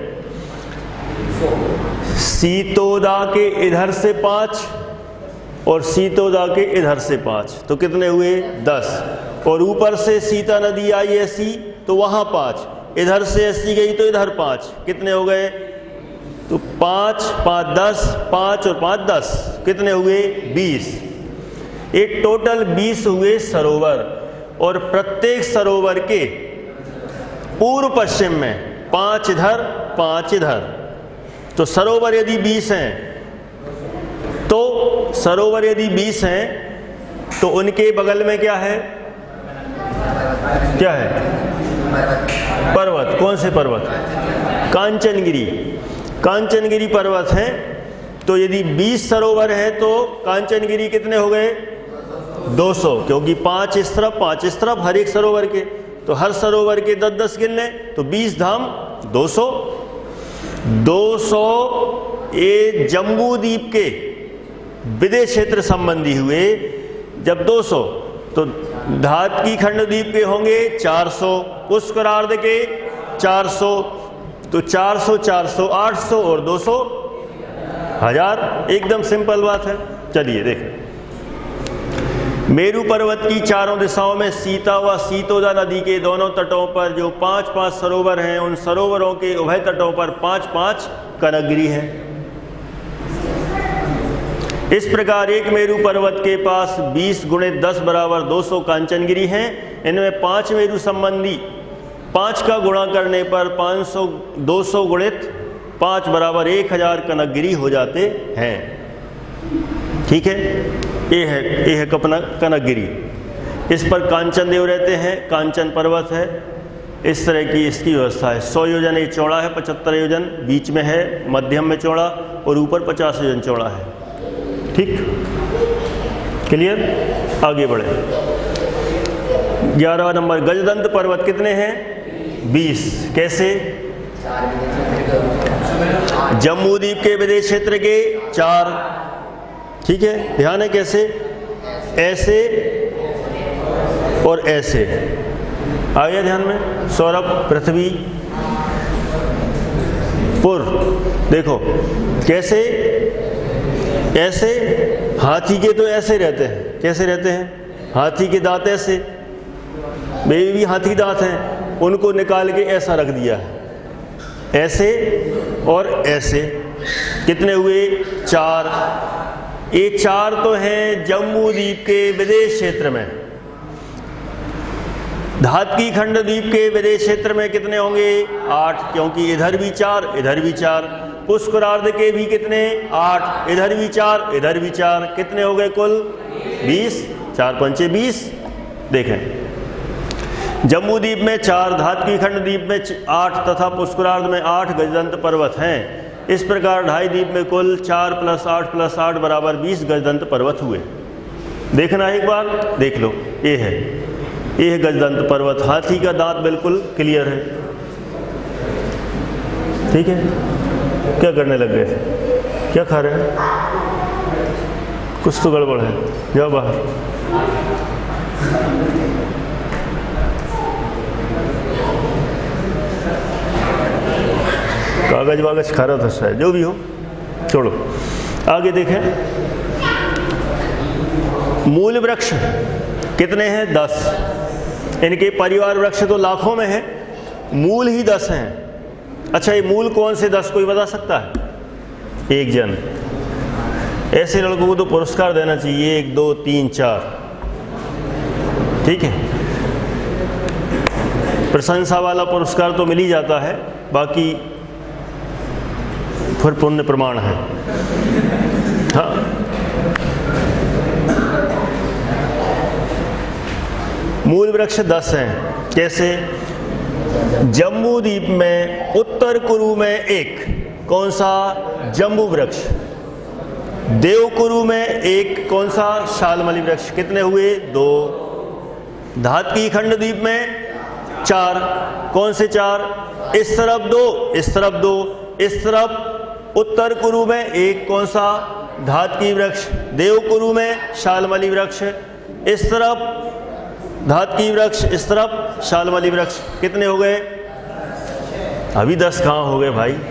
सीतोदा के इधर से पाँच और सीतोदा के इधर से पाँच, तो कितने हुए? दस। और ऊपर से सीता नदी आई ऐसी, तो वहाँ पाँच, इधर से ऐसी गई तो इधर पाँच, कितने हो गए? तो पाँच पाँच दस, पाँच और पाँच दस, कितने हुए? बीस। एक टोटल बीस हुए सरोवर, और प्रत्येक सरोवर के पूर्व पश्चिम में पाँच इधर पाँच इधर, तो सरोवर यदि बीस हैं तो सरोवर यदि बीस हैं तो उनके बगल में क्या है? क्या है? पर्वत। कौन से पर्वत? कांचनगिरी। कांचनगिरी पर्वत है। तो यदि बीस सरोवर है तो कांचनगिरी कितने हो गए? दो सौ, क्योंकि पांच इस तरफ पांच इस तरफ हर एक सरोवर के, तो हर सरोवर के दस दस गिन लें तो बीस धाम दो सौ। दो सौ ये जम्बूद्वीप के विदेश क्षेत्र संबंधी हुए। जब दो सौ तो धातकी खंड द्वीप के होंगे चार सौ, पुष्करार्ध के चार सौ, तो चार सौ चार सौ आठ सौ और दो सौ हजार। एकदम सिंपल बात है। चलिए देखें, मेरू पर्वत की चारों दिशाओं में सीता व सीतोदा नदी के दोनों तटों पर जो पांच पांच सरोवर हैं, उन सरोवरों के उभय तटों पर पांच पांच कनकगिरी हैं। इस प्रकार एक मेरू पर्वत के पास बीस गुणित दस बराबर दो सौ कांचनगिरी हैं। इनमें पांच मेरू संबंधी पाँच का गुणा करने पर पाँच सौ दो सौ गुणित पाँच बराबर एक हजार कनकगिरी हो जाते हैं। ठीक है, ये है ये है कपना कनकगिरी। इस पर कांचन देव रहते हैं, कांचन पर्वत है। इस तरह की इसकी व्यवस्था है। सौ योजन ये चौड़ा है, पचहत्तर योजन बीच में है, मध्यम में चौड़ा, और ऊपर पचास योजन चौड़ा है। ठीक, क्लियर? आगे बढ़े। ग्यारह नंबर, गजदंत पर्वत कितने हैं? बीस। कैसे? जम्बूद्वीप के विदेश क्षेत्र के चार। ठीक है, ध्यान है कैसे? ऐसे और ऐसे। आ गया ध्यान में? सौरभ, पृथ्वी, पुर। देखो कैसे? ऐसे। हाथी के तो ऐसे रहते हैं। कैसे रहते हैं? हाथी के दांत ऐसे, मेरे भी हाथी दांत हैं, उनको निकाल के ऐसा रख दिया है। ऐसे और ऐसे। कितने हुए? चार। ये चार तो हैं जम्बूद्वीप के विदेश क्षेत्र में। धातकी खंड द्वीप के विदेश क्षेत्र में कितने होंगे? आठ, क्योंकि इधर भी चार इधर भी चार। पुष्करार्ध के भी कितने? आठ, इधर भी चार इधर भी चार। कितने हो गए कुल? बीस। चार पंचे बीस। देखें, जम्बूद्वीप में चार, धातकी खंड द्वीप में आठ तथा पुष्करार्ध में आठ गजदंत पर्वत हैं। इस प्रकार ढाई द्वीप में कुल चार प्लस आठ प्लस आठ बराबर बीस गजदंत पर्वत हुए। देखना एक बार, देख लो। ये है ये है गजदंत पर्वत। हाथी का दांत बिल्कुल क्लियर है। ठीक है, क्या करने लग गए? क्या खा रहे हैं? कुछ तो गड़बड़ है, जाओ बाहर। कागज वागज खा रहा था शायद, जो भी हो छोड़ो। आगे देखें, मूल वृक्ष कितने हैं? दस। इनके परिवार वृक्ष तो लाखों में है, मूल ही दस हैं। अच्छा, ये मूल कौन से दस, कोई बता सकता है? एक जन। ऐसे लड़कों को तो पुरस्कार देना चाहिए, एक दो तीन चार, ठीक है। प्रशंसा वाला पुरस्कार तो मिल ही जाता है, बाकी फिर पुण्य प्रमाण है। हाँ, मूल वृक्ष दस हैं। कैसे? जम्बू द्वीप में उत्तर कुरु में एक, कौन सा? जम्बू वृक्ष। देवकुरु में एक, कौन सा? शालमली वृक्ष। कितने हुए? दो। धातकी खंड द्वीप में चार, कौन से चार? इस तरफ दो, इस तरफ दो, इस तरफ उत्तर कुरु में एक, कौन सा? धातकी वृक्ष। देवकुरु में शालमली वृक्ष, इस तरफ धातकी वृक्ष, इस तरफ शालमली वृक्ष। कितने हो गए? अभी दस कहाँ हो गए भाई?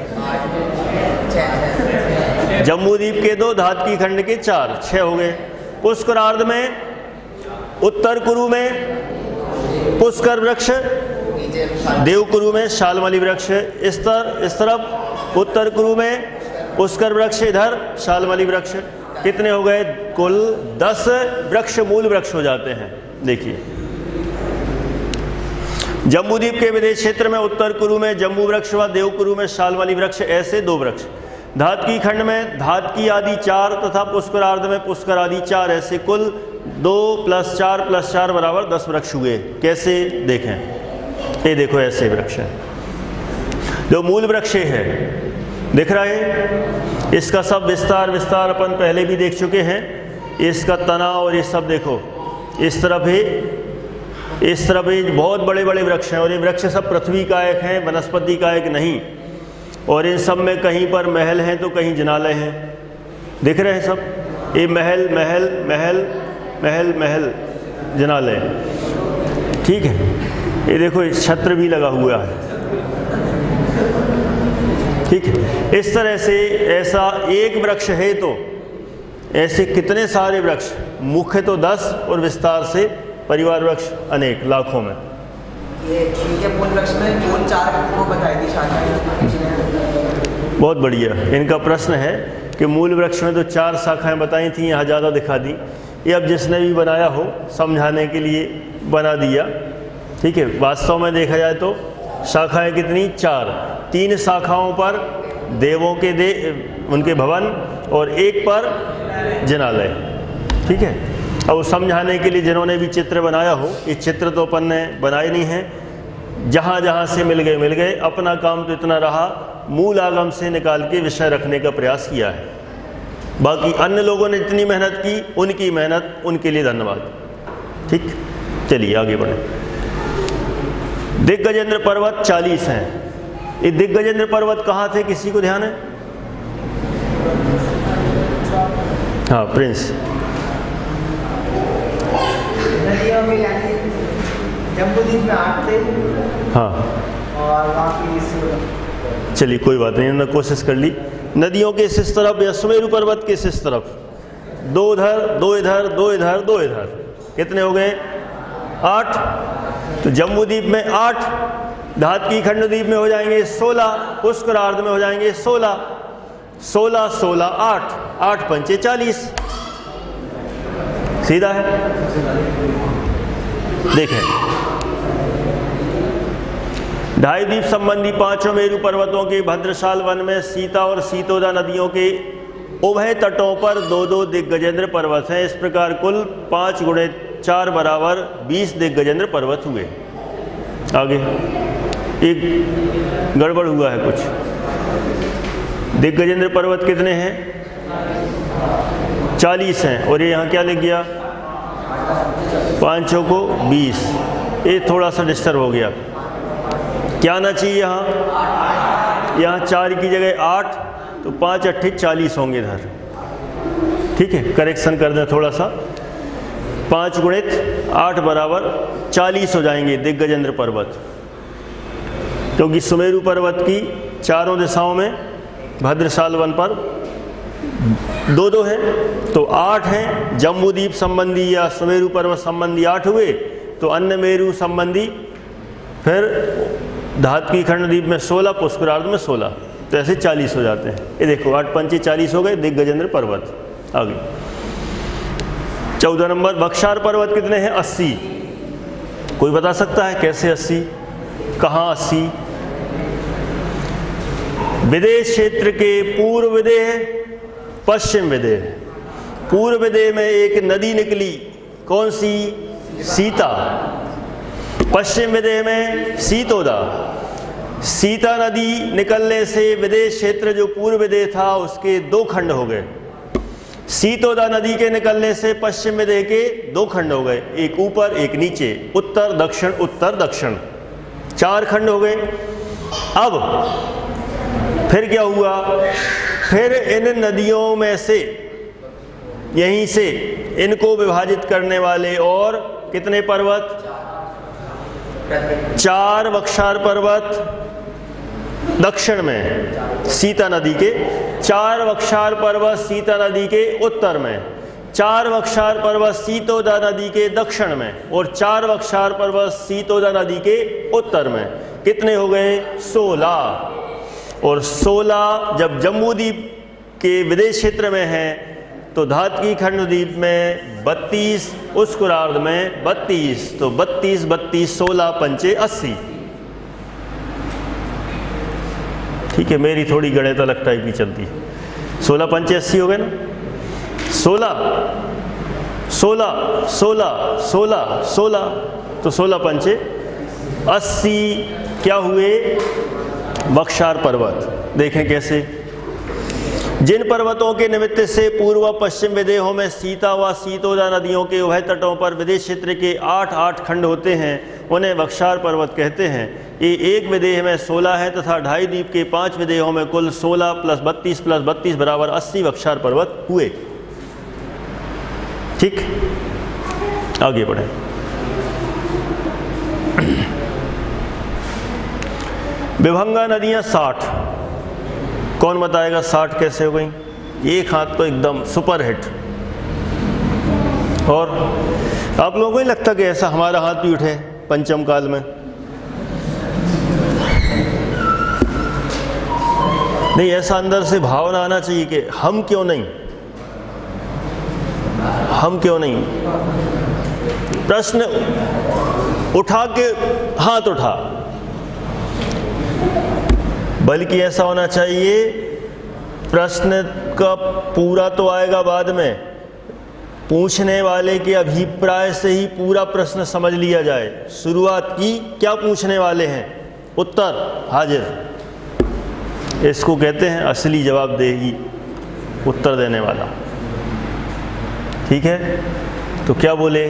जम्बू द्वीप के दो, धातकी खंड के चार, छह हो गए। पुष्करार्ध में उत्तर कुरु में पुष्कर वृक्ष, देवकुरु में शालमली वृक्ष, इस तर इस तरफ उत्तर कुरु में पुष्कर वृक्ष, इधर शालमली वृक्ष। कितने हो गए? कुल दस वृक्ष मूल वृक्ष हो जाते हैं। देखिए, जम्बूद्वीप के विदेश क्षेत्र में उत्तर कुरु में जम्बू वृक्ष व देवकुरु में शालमली वृक्ष, ऐसे दो वृक्ष। धातकी खंड में धातकी आदि चार तथा पुष्करार्ध में पुष्कर आदि चार, ऐसे कुल दो प्लस चार प्लस चार बराबर दस वृक्ष हुए। कैसे? देखें, ये देखो ऐसे वृक्ष हैं। जो मूल वृक्ष है, दिख रहा है? इसका सब विस्तार विस्तार अपन पहले भी देख चुके हैं। इसका तना और ये सब देखो, इस तरफ है, इस तरफ ये बहुत बड़े बड़े वृक्ष हैं, और ये वृक्ष सब पृथ्वी कायक हैं, वनस्पति कायक नहीं। और इन सब में कहीं पर महल हैं तो कहीं जिनालय हैं। दिख रहे हैं सब? ये महल महल महल महल महल जिनालय, ठीक है। ये देखो, इस छत्र भी लगा हुआ है, ठीक है। इस तरह से ऐसा एक वृक्ष है तो ऐसे कितने सारे वृक्ष, मुख्य तो दस और विस्तार से परिवार वृक्ष अनेक, लाखों में। ये इनके मूल वृक्ष में कौन चार वो बताई थी शाखाएं? बहुत बढ़िया। इनका प्रश्न है कि मूल वृक्ष में तो चार शाखाएं बताई थी, यहाँ ज़्यादा दिखा दी। ये अब जिसने भी बनाया हो समझाने के लिए बना दिया, ठीक है। वास्तव में देखा जाए तो शाखाएं कितनी? चार। तीन शाखाओं पर देवों के दे उनके भवन और एक पर जिनालय, ठीक है। अब वो समझाने के लिए जिन्होंने भी चित्र बनाया हो, ये चित्र तो अपन ने बनाए नहीं हैं, जहाँ जहाँ से मिल गए मिल गए। अपना काम तो इतना रहा, मूल आगम से निकाल के विषय रखने का प्रयास किया है। बाकी अन्य लोगों ने जितनी मेहनत की, उनकी मेहनत, उनके लिए धन्यवाद, ठीक। चलिए आगे बढ़े। दिग्गजेंद्र पर्वत चालीस हैं। ये दिग्गजेंद्र पर्वत कहाँ थे, किसी को ध्यान है? हाँ, प्रिंस। जम्बूद्वीप में आठ थे, हाँ, और बाकी चलिए कोई बात नहीं, उन्होंने कोशिश कर ली। नदियों के इस तरफ या सुमेरु पर्वत के इस तरफ, दो इधर दो इधर दो इधर दो इधर, कितने हो गए? आठ। तो जम्बूद्वीप में आठ, धातकी खंड द्वीप में हो जाएंगे सोलह, पुष्करार्ध में हो जाएंगे सोलह, सोलह सोलह आठ, आठ पंचे चालीस, सीधा है। देखें, ढाई द्वीप संबंधी पांचों मेरु पर्वतों के भद्रशाल वन में सीता और सीतोदा नदियों के उभय तटों पर दो दो दिग्गजेंद्र पर्वत हैं। इस प्रकार कुल पाँच गुणे चार बराबर बीस दिग्गजेंद्र पर्वत हुए। आगे एक गड़बड़ हुआ है कुछ। दिग्गजेंद्र पर्वत कितने हैं? चालीस हैं, और ये यहाँ क्या लिख गया? पाँचों को बीस। ये थोड़ा सा डिस्टर्ब हो गया, क्या आना चाहिए यहाँ? यहाँ चार की जगह आठ, तो पाँच अट्ठे चालीस होंगे इधर, ठीक है। करेक्शन कर दें थोड़ा सा, पाँच गुणित आठ बराबर चालीस हो जाएंगे दिग्गजेंद्र पर्वत। क्योंकि सुमेरु पर्वत की चारों दिशाओं में भद्रशाल वन पर दो दो हैं, तो आठ हैं। जम्बूद्वीप संबंधी या सुमेरु पर्वत संबंधी आठ हुए, तो अन्य मेरु संबंधी फिर धात्विक खंड द्वीप में सोलह, पुष्करार्ध में सोलह, तो ऐसे चालीस हो जाते हैं। ये देखो आठ पंचे चालीस हो गए। दिग्गजेंद्र पर्वत आगे। चौदह नंबर बख्शार पर्वत कितने हैं? अस्सी। कोई बता सकता है कैसे अस्सी, कहाँ अस्सी? विदेश क्षेत्र के पूर्व विदेह, पश्चिम विदेह। पूर्व विदेह में एक नदी निकली, कौन सी? सीता। पश्चिम विदेह में सीतोदा। सीता नदी निकलने से विदेश क्षेत्र जो पूर्व विदेह था उसके दो खंड हो गए। सीतोदा नदी के निकलने से पश्चिम विदेह के दो खंड हो गए, एक ऊपर एक नीचे, उत्तर दक्षिण उत्तर दक्षिण, चार खंड हो गए। अब फिर क्या हुआ? फिर इन नदियों में से, यहीं से इनको विभाजित करने वाले और कितने पर्वत? चार बख्शार पर्वत दक्षिण में सीता नदी के, चार बख्शार पर्वत सीता नदी के उत्तर में, चार बख्शार पर्वत सीतोदा नदी के दक्षिण में और चार बख्शार पर्वत सीतोदा नदी के उत्तर में। कितने हो गए? सोलह। और सोलह जब जम्बूद्वीप के विदेश क्षेत्र में हैं तो धात्विक खंड द्वीप में बत्तीस, पुष्करार्ध में बत्तीस, तो बत्तीस बत्तीस सोलह पंचे अस्सी। ठीक है, मेरी थोड़ी गणित अलग टाइप की चलती है। सोलह पंचे अस्सी हो गए ना? सोलह सोलह सोलह सोलह सोलह, तो सोलह पंचे अस्सी क्या हुए? बख्शार पर्वत। देखें कैसे। जिन पर्वतों के निमित्त से पूर्व व पश्चिम विदेहों में सीता व सीतोदा नदियों के उभय तटों पर विदेश क्षेत्र के आठ आठ खंड होते हैं उन्हें बख्शार पर्वत कहते हैं। ये एक विदेह में सोलह है तथा ढाई द्वीप के पांच विदेहों में कुल सोलह प्लस बत्तीस प्लस बत्तीस बराबर अस्सी बख्शार पर्वत हुए। ठीक, आगे बढ़े। विभंगा नदियां साठ। कौन बताएगा साठ कैसे हो गई? एक हाथ तो एकदम सुपर हिट। और आप लोगों को ही लगता कि ऐसा हमारा हाथ भी उठे पंचम काल में? नहीं, ऐसा अंदर से भावना आना चाहिए कि हम क्यों नहीं, हम क्यों नहीं। प्रश्न उठा के हाथ उठा, बल्कि ऐसा होना चाहिए प्रश्न का पूरा तो आएगा बाद में, पूछने वाले के अभिप्राय से ही पूरा प्रश्न समझ लिया जाए। शुरुआत की, क्या पूछने वाले हैं, उत्तर हाजिर। इसको कहते हैं असली जवाबदेही, उत्तर देने वाला। ठीक है, तो क्या बोले?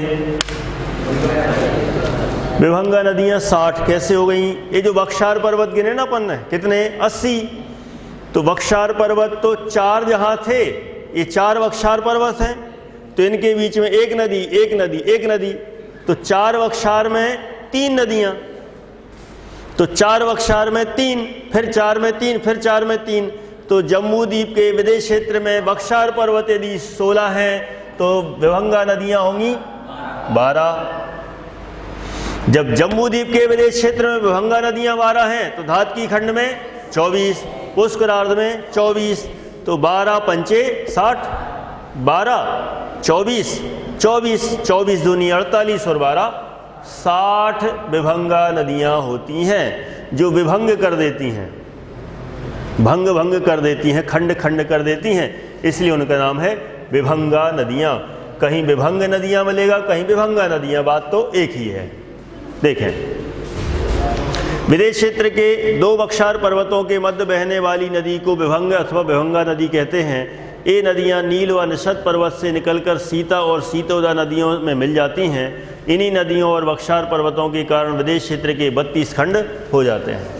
विभंगा नदियां साठ कैसे हो गई? ये जो बख्शार पर्वत गिने ना अपन ने, कितने? अस्सी। तो बख्शार पर्वत तो चार जहां थे, ये चार बख्शार पर्वत हैं, तो इनके बीच में एक नदी एक नदी एक नदी, तो चार बख्शार में तीन नदियां, तो चार बख्शार में तीन, फिर चार में तीन, फिर चार में तीन। तो जम्बूद्वीप के विदेश क्षेत्र में बख्शार पर्वत यदि सोलह हैं तो विभंगा नदियां होंगी बारह। जब जम्बूद्वीप के विदेश क्षेत्र में विभंगा नदियां बारह हैं तो धात्विक खंड में चौबीस, पुष्करार्ध में चौबीस, तो बारह पंचे साठ, बारह चौबीस, चौबीस चौबीस दूनी अड़तालीस और बारह साठ विभंगा नदियां होती हैं जो विभंग कर देती हैं, भंग भंग कर देती हैं, खंड खंड कर देती हैं, इसलिए उनका नाम है विभंगा नदियां। कहीं विभंग नदियां मिलेगा, कहीं विभंगा नदियां, बात तो एक ही है। देखें, विदेश क्षेत्र के दो बख्शार पर्वतों के मध्य बहने वाली नदी को विभंग अथवा विभंगा नदी कहते हैं। ये नदियां नील व निषद पर्वत से निकलकर सीता और सीतोदा नदियों में मिल जाती हैं। इन्हीं नदियों और बख्शार पर्वतों के कारण विदेश क्षेत्र के बत्तीस खंड हो जाते हैं।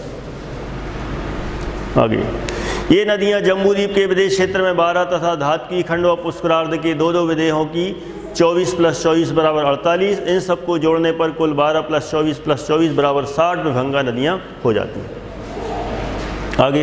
आगे, ये नदियां जम्बूद्वीप के विदेश क्षेत्र में बारह तथा धात्विक खंड व पुष्करार्ध के दो दो विदेहों की चौबीस प्लस चौबीस बराबर अड़तालीस, इन सबको जोड़ने पर कुल बारह प्लस चौबीस प्लस चौबीस बराबर साठ में गंगा नदियाँ हो जाती हैं। आगे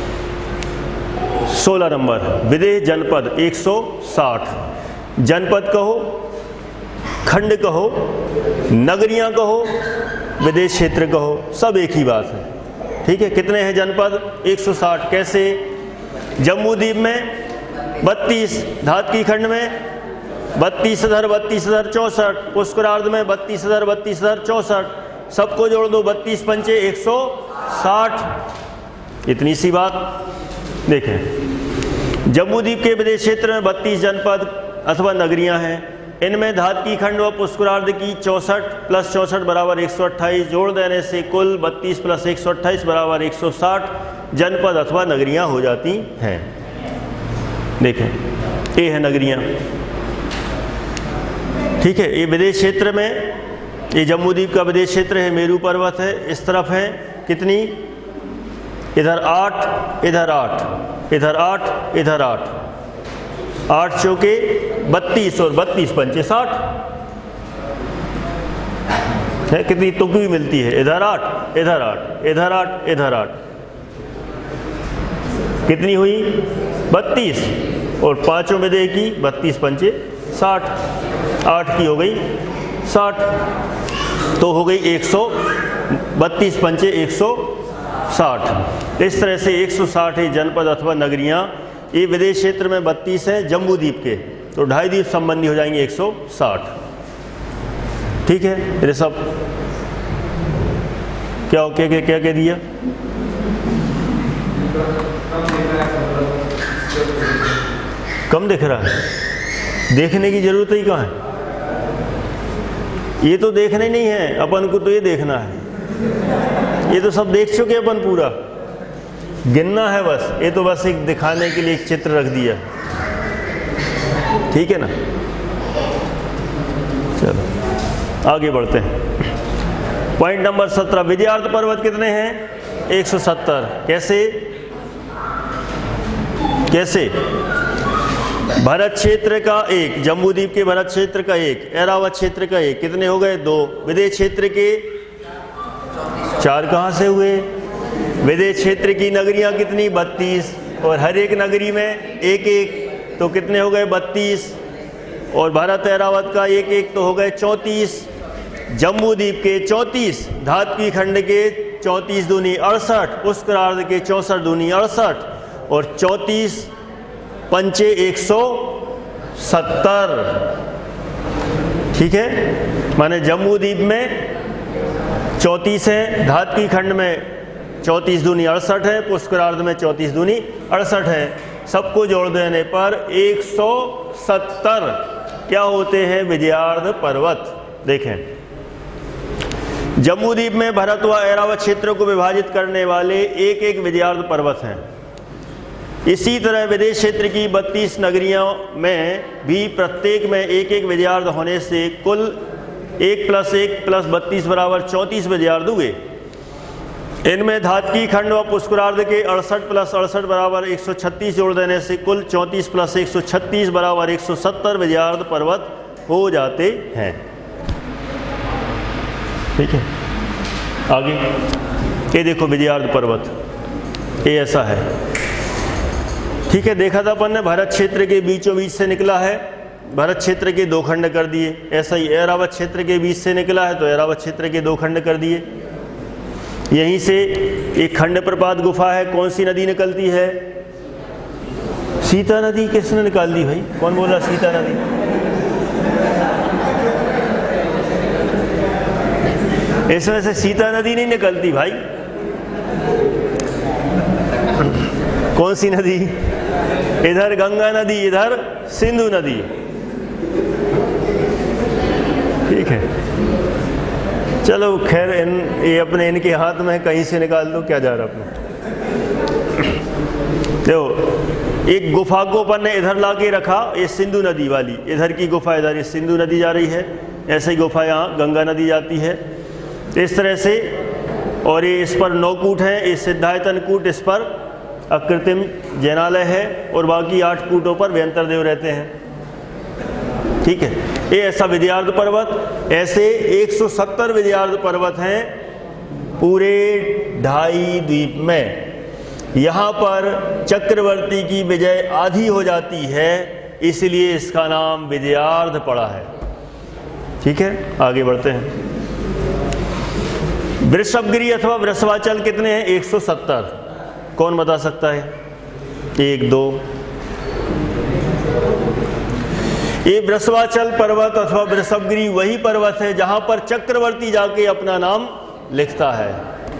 सोलह नंबर, विदेह जनपद एक सौ साठ। जनपद कहो, खंड कहो, नगरियां कहो, विदेश क्षेत्र कहो, सब एक ही बात है। ठीक है, कितने हैं जनपद? एक सौ साठ। कैसे? जम्मू द्वीप में बत्तीस, धात की खंड में बत्तीस हज़ार बत्तीस हज़ार चौंसठ, पुष्करार्ध में बत्तीस हज़ार बत्तीस हज़ार चौंसठ, सबको जोड़ दो, बत्तीस पंचे एक सौ साठ। इतनी सी बात। देखें, जम्मू द्वीप के विदेश क्षेत्र में बत्तीस जनपद अथवा नगरियां हैं, इनमें धात की खंड व पुष्करार्ध की चौंसठ प्लस चौंसठ बराबर एक सौ अट्ठाईस, जोड़ देने से कुल बत्तीस प्लस एक सौ अट्ठाईस बराबर एक सौ साठ जनपद अथवा नगरियां हो जाती हैं। देखें, ये है नगरियां। ठीक है, ये विदेश क्षेत्र में, ये जम्मू द्वीप का विदेश क्षेत्र है, मेरू पर्वत है, इस तरफ है कितनी, इधर आठ, इधर आठ, इधर आठ, इधर आठ, आठ चौके बत्तीस और बत्तीस पंचे साठ है। कितनी तुक भी मिलती है, इधर आठ, इधर आठ, इधर आठ, इधर आठ, कितनी हुई बत्तीस, और पांचों विदेह की बत्तीस पंचे साठ, आठ की हो गई साठ, तो हो गई एक सौ बत्तीस पंचे एक सौ साठ। इस तरह से एक सौ साठ ही जनपद अथवा नगरियां, ये विदेश क्षेत्र में बत्तीस है जम्बू द्वीप के, तो ढाई द्वीप संबंधी हो जाएंगे एक सौ साठ। ठीक है, ये सब क्या क्या क्या क्या कह दिया? कम दिख रहा है, देखने की जरूरत ही कहाँ है? ये तो देखना ही नहीं है अपन को, तो ये देखना है, ये तो सब देख चुके अपन, पूरा गिनना है बस। ये तो बस एक दिखाने के लिए एक चित्र रख दिया। ठीक है ना, चलो आगे बढ़ते हैं। पॉइंट नंबर सत्रह, विजयार्थ पर्वत कितने हैं? एक सौ सत्तर। कैसे कैसे? भरत क्षेत्र का एक, जम्बू द्वीप के भरत क्षेत्र का एक, ऐरावत क्षेत्र का एक, कितने हो गए? दो। विदेश क्षेत्र के चार कहाँ से हुए? विदेश क्षेत्र की नगरियां कितनी? बत्तीस, और हर एक नगरी में एक एक, तो कितने हो गए? बत्तीस, और भारत ऐरावत का एक एक, तो हो गए चौंतीस। जम्बू द्वीप के चौंतीस, धात की खंड के चौंतीस दूनी अड़सठ, पुष्करार्ध के चौंसठ दूनी अड़सठ, और चौंतीस पंचे एक सौ सत्तर। ठीक है, माने जम्बू द्वीप में चौंतीस है, धात की खंड में चौंतीस दूनी अड़सठ है, पुष्करार्ध में चौंतीस दूनी अड़सठ है, सबको जोड़ देने पर एक सौ सत्तर क्या होते हैं? विजयार्थ पर्वत। देखें, जम्बू द्वीप में भरत व ऐरावत क्षेत्र को विभाजित करने वाले एक एक विजयार्थ पर्वत हैं। इसी तरह विदेश क्षेत्र की बत्तीस नगरियों में भी प्रत्येक में एक एक विजयार्थ होने से कुल एक प्लस एक प्लस बत्तीस बराबर चौंतीस विजयार्थ हुए। इनमें धात की खंड व पुष्करार्ध के अड़सठ प्लस अड़सठ बराबर एक सौ छत्तीस जोड़ देने से कुल चौंतीस प्लस एक सौ छत्तीस बराबर एक सौ सत्तर विजयार्थ पर्वत हो जाते हैं। ठीक है, आगे ये देखो विजयार्थ पर्वत, ये ऐसा है। ठीक है, देखा था अपन ने, भारत क्षेत्र के बीचों बीच से निकला है, भारत क्षेत्र के दो खंड कर दिए। ऐसा ही ऐरावत क्षेत्र के बीच से निकला है, तो ऐरावत क्षेत्र के दो खंड कर दिए। यहीं से एक खंड प्रपात गुफा है, कौन सी नदी निकलती है? सीता नदी। किसने निकाल दी भाई? कौन बोल रहा सीता नदी? इसमें से सीता नदी नहीं निकलती भाई। कौन सी नदी? इधर गंगा नदी, इधर सिंधु नदी। ठीक है, चलो खैर, इन ये अपने इनके हाथ में कहीं से निकाल दो, क्या जा रहा अपने। देखो, एक गुफा को अपन ने इधर ला के रखा, ये सिंधु नदी वाली, इधर की गुफा इधर, ये सिंधु नदी जा रही है, ऐसे ही गुफा यहाँ गंगा नदी जाती है, इस तरह से। और ये इस पर नौ कूट हैं, ये सिद्धायतन कूट, इस पर अकृत्रिम जैनालय है, और बाकी आठ कूटों पर व्यंतर देव रहते हैं। ठीक है, ये ऐसा विदयार्ध पर्वत, ऐसे एक सौ सत्तर विदयार्ध पर्वत हैं पूरे ढाई द्वीप में। यहाँ पर चक्रवर्ती की विजय आधी हो जाती है, इसलिए इसका नाम विदयार्ध पड़ा है। ठीक है, आगे बढ़ते हैं। वृषभगिरी अथवा वृषभाचल कितने हैं? एक सौ सत्तर। कौन बता सकता है? एक दो। ये वृषभाचल पर्वत अथवा वृषभगिरी वही पर्वत है जहां पर चक्रवर्ती जाके अपना नाम लिखता है।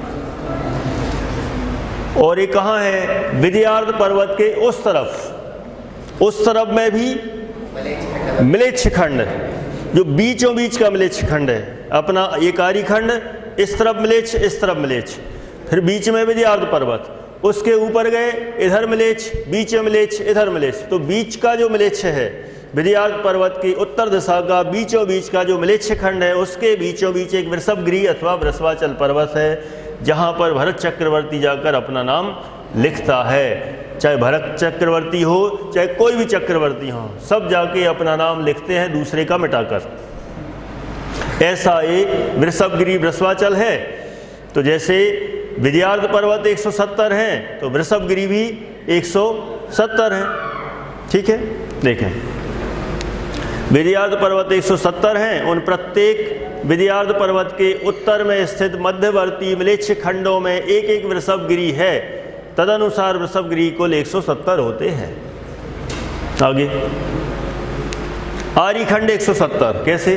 और ये कहाँ है? विदयार्ध पर्वत के उस तरफ, उस तरफ में भी म्लेच्छ खंड, जो बीचों बीच का म्लेच्छ खंड है अपना, एक आरी खंड, इस तरफ म्लेच्छ, इस तरफ म्लेच्छ, फिर बीच में विदयार्ध पर्वत, उसके ऊपर गए इधर म्लेच्छ, बीच में म्लेच्छ, इधर म्लेच्छ। तो बीच का जो म्लेच्छ है विदयार्ध पर्वत की उत्तर दिशा का बीचों बीच का जो म्लेच्छ खंड है, उसके बीचों बीच एक वृषभगिरी अथवा वृषभाचल पर्वत है जहाँ पर भरत चक्रवर्ती जाकर अपना नाम लिखता है। चाहे भरत चक्रवर्ती हो, चाहे कोई भी चक्रवर्ती हो, सब जाके अपना नाम लिखते हैं दूसरे का मिटाकर। ऐसा ये वृषभगिरी वृषभाचल है। तो जैसे विदयार्ध पर्वत एक सौ सत्तर हैं, तो वृषभगिरी भी एक सौ सत्तर हैं। ठीक है, देखें, विदयार्ध पर्वत एक सौ सत्तर हैं, उन प्रत्येक विदयार्ध पर्वत के उत्तर में स्थित मध्यवर्ती म्लेच्छ खंडों में एक एक वृषभगिरी है, तदनुसार वृषभगिरी कुल एक सौ सत्तर होते हैं। आगे, आरीखंड एक सौ सत्तर कैसे?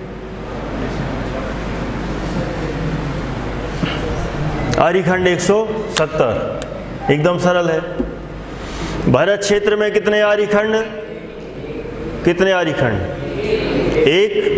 आरीखंड एक सौ सत्तर एकदम सरल है। भरत क्षेत्र में कितने आरीखंड? कितने आरीखंड? एक।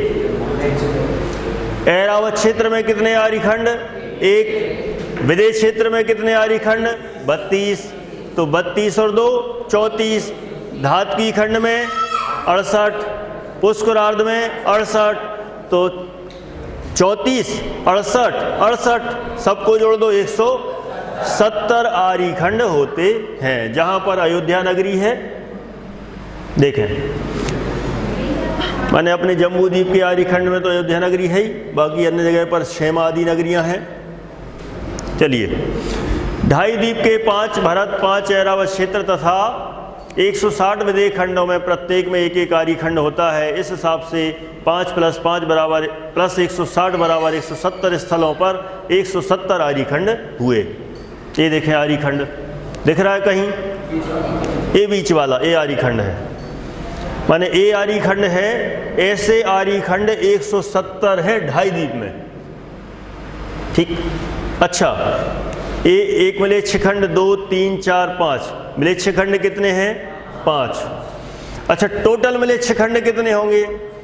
ऐरावत क्षेत्र में कितने आरीखंड? एक। विदेश क्षेत्र में कितने आरीखंड? बत्तीस। तो बत्तीस और दो चौंतीस। धातकी खंड में अड़सठ, पुष्करार्ध में अड़सठ, तो चौंतीस, अड़सठ, अड़सठ सबको जोड़ दो एक सौ सत्तर आरीखंड होते हैं। जहां पर अयोध्या नगरी है, देखें, मैंने अपने जम्बू द्वीप के आरीखंड में तो अयोध्या नगरी है ही, बाकी अन्य जगह पर क्षेम आदि नगरियां हैं। चलिए, ढाई द्वीप के पांच भरत, पांच ऐरावत क्षेत्र तथा एक सौ साठ विदेह खंडों में प्रत्येक में एक एक आरीखंड होता है। इस हिसाब से पाँच प्लस पाँच बराबर प्लस एक सौ साठ बराबर एक सौ सत्तर स्थलों पर एक सौ सत्तर आरीखंड हुए। ये देखें आरीखंड दिख रहा है कहीं? ये बीच वाला ए आरीखंड है, माने ए आरीखंड है। ऐसे आरीखंड एक सौ सत्तर है ढाई द्वीप में। ठीक, अच्छा, ए एक म्लेच्छ खंड, दो, तीन, चार, पाँच। म्लेच्छ खंड कितने हैं? पाँच। अच्छा, टोटल म्लेच्छ खंड कितने होंगे?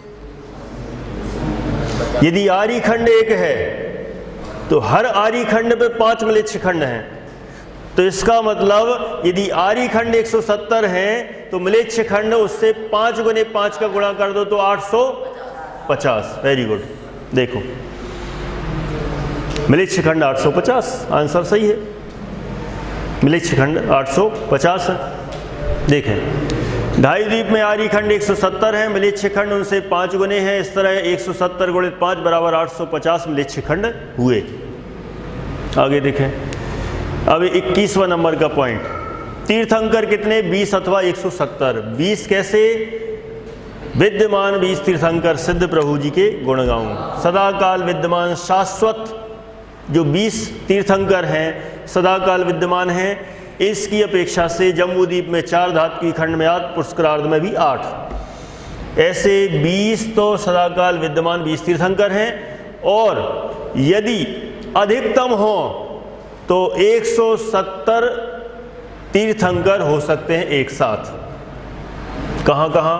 यदि आरीखंड एक है तो हर आरीखंड पे पांच म्लेच्छ खंड हैं। तो इसका मतलब यदि आरीखंड एक सौ सत्तर हैं तो म्लेच्छ खंड उससे पांच गुने पांच का गुणा कर दो तो आठ सौ पचास। वेरी गुड, देखो म्लेच्छ खंड आठ सौ पचास, आंसर सही है। म्लेच्छ खंड आठ सौ पचास है। देखें, ढाई द्वीप में आरीखंड एक सौ सत्तर है, म्लेच्छ खंड उनसे पाँच गुने हैं। इस तरह एक सौ सत्तर गुणित पाँच बराबर आठ सौ पचास म्लेच्छ खंड हुए। आगे देखें, अब इक्कीसवां नंबर का पॉइंट, तीर्थंकर कितने? बीस अथवा एक सौ सत्तर। बीस कैसे? विद्यमान बीस तीर्थंकर सिद्ध प्रभु जी के गुण गाऊं। सदाकाल विद्यमान शाश्वत जो बीस तीर्थंकर हैं, सदाकाल विद्यमान हैं। इसकी अपेक्षा से जम्बू द्वीप में चार, धातकी खंड में आठ, पुष्करार्ध में भी आठ। ऐसे बीस तो सदाकाल विद्यमान बीस तीर्थंकर हैं। और यदि अधिकतम हो तो एक सौ सत्तर तीर्थंकर हो सकते हैं एक साथ। कहां कहां?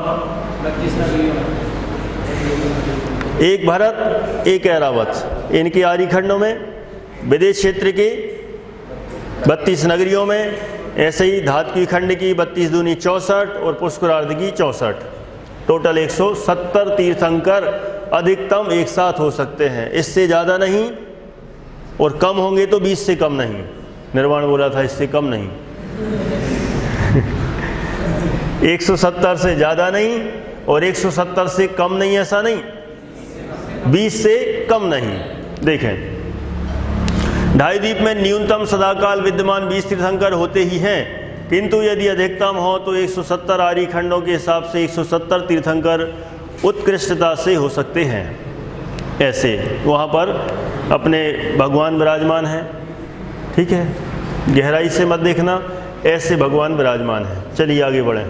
एक भरत, एक ऐरावत, इनके आरीखंडों में, विदेश क्षेत्र के बत्तीस नगरियों में, ऐसे ही धातकी खंड की बत्तीस दूनी चौसठ और पुष्करार्ध की चौसठ। टोटल एक सौ सत्तर तीर्थंकर अधिकतम एक साथ हो सकते हैं, इससे ज़्यादा नहीं, और कम होंगे तो बीस से कम नहीं। निर्वाण बोला था इससे कम नहीं। एक सौ सत्तर से ज़्यादा नहीं और एक सौ सत्तर से कम नहीं, ऐसा नहीं, बीस से कम नहीं। देखें, ढाई द्वीप में न्यूनतम सदाकाल विद्यमान बीस तीर्थंकर होते ही हैं, किंतु यदि अधिकतम हो तो एक सौ सत्तर आर्य खंडों के हिसाब से एक सौ सत्तर तीर्थंकर उत्कृष्टता से हो सकते हैं। ऐसे वहाँ पर अपने भगवान विराजमान हैं, ठीक है, गहराई से मत देखना, ऐसे भगवान विराजमान हैं। चलिए आगे बढ़ें।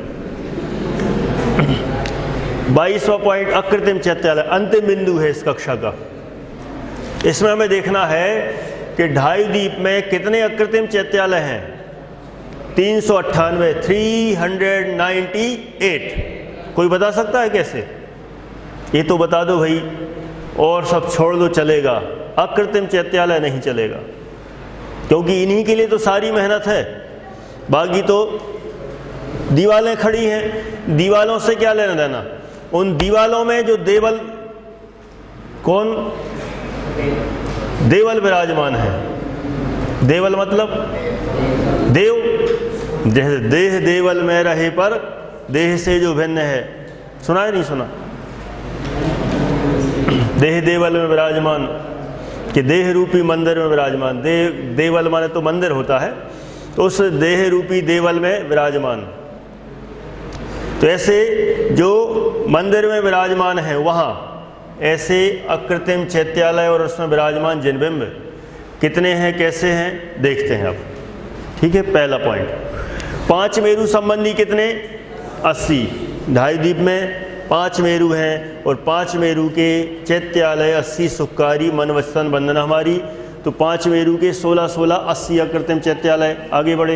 बाईसवां पॉइंट, अकृत्रिम चैत्यालय, अंतिम बिंदु है इस कक्षा का। इसमें हमें देखना है कि ढाई द्वीप में कितने अकृत्रिम चैत्यालय हैं? तीन सौ अट्ठानवे, थ्री हंड्रेड नाइन्टी एट। कोई बता सकता है कैसे? ये तो बता दो भाई, और सब छोड़ दो चलेगा, अकृत्रिम चैत्यालय नहीं चलेगा, क्योंकि इन्हीं के लिए तो सारी मेहनत है। बाकी तो दीवालें खड़ी हैं, दीवालों से क्या लेना देना? उन दीवालों में जो देवल, कौन देवल विराजमान है? देवल मतलब देव, जैसे देह देवल में रहे पर देह से जो भिन्न है, सुना है नहीं सुना? देह देवल में विराजमान, कि देह रूपी मंदिर में विराजमान। देव देवल माने तो मंदिर होता है, तो उस देह रूपी देवल में विराजमान। तो ऐसे जो मंदिर में विराजमान है वहाँ ऐसे अकृत्रिम चैत्यालय और उसमें विराजमान जिनबिंब कितने हैं, कैसे हैं, देखते हैं अब। ठीक है, पहला पॉइंट। पांच मेरु संबंधी कितने? अस्सी। ढाई द्वीप में पांच मेरु हैं और पांच मेरु के चैत्यालय अस्सी, सुक्कारी, मन वचन वंदना हमारी, तो पांच मेरु के सोलह सोलह अस्सी अकृत्रिम चैत्यालय। आगे बढ़े।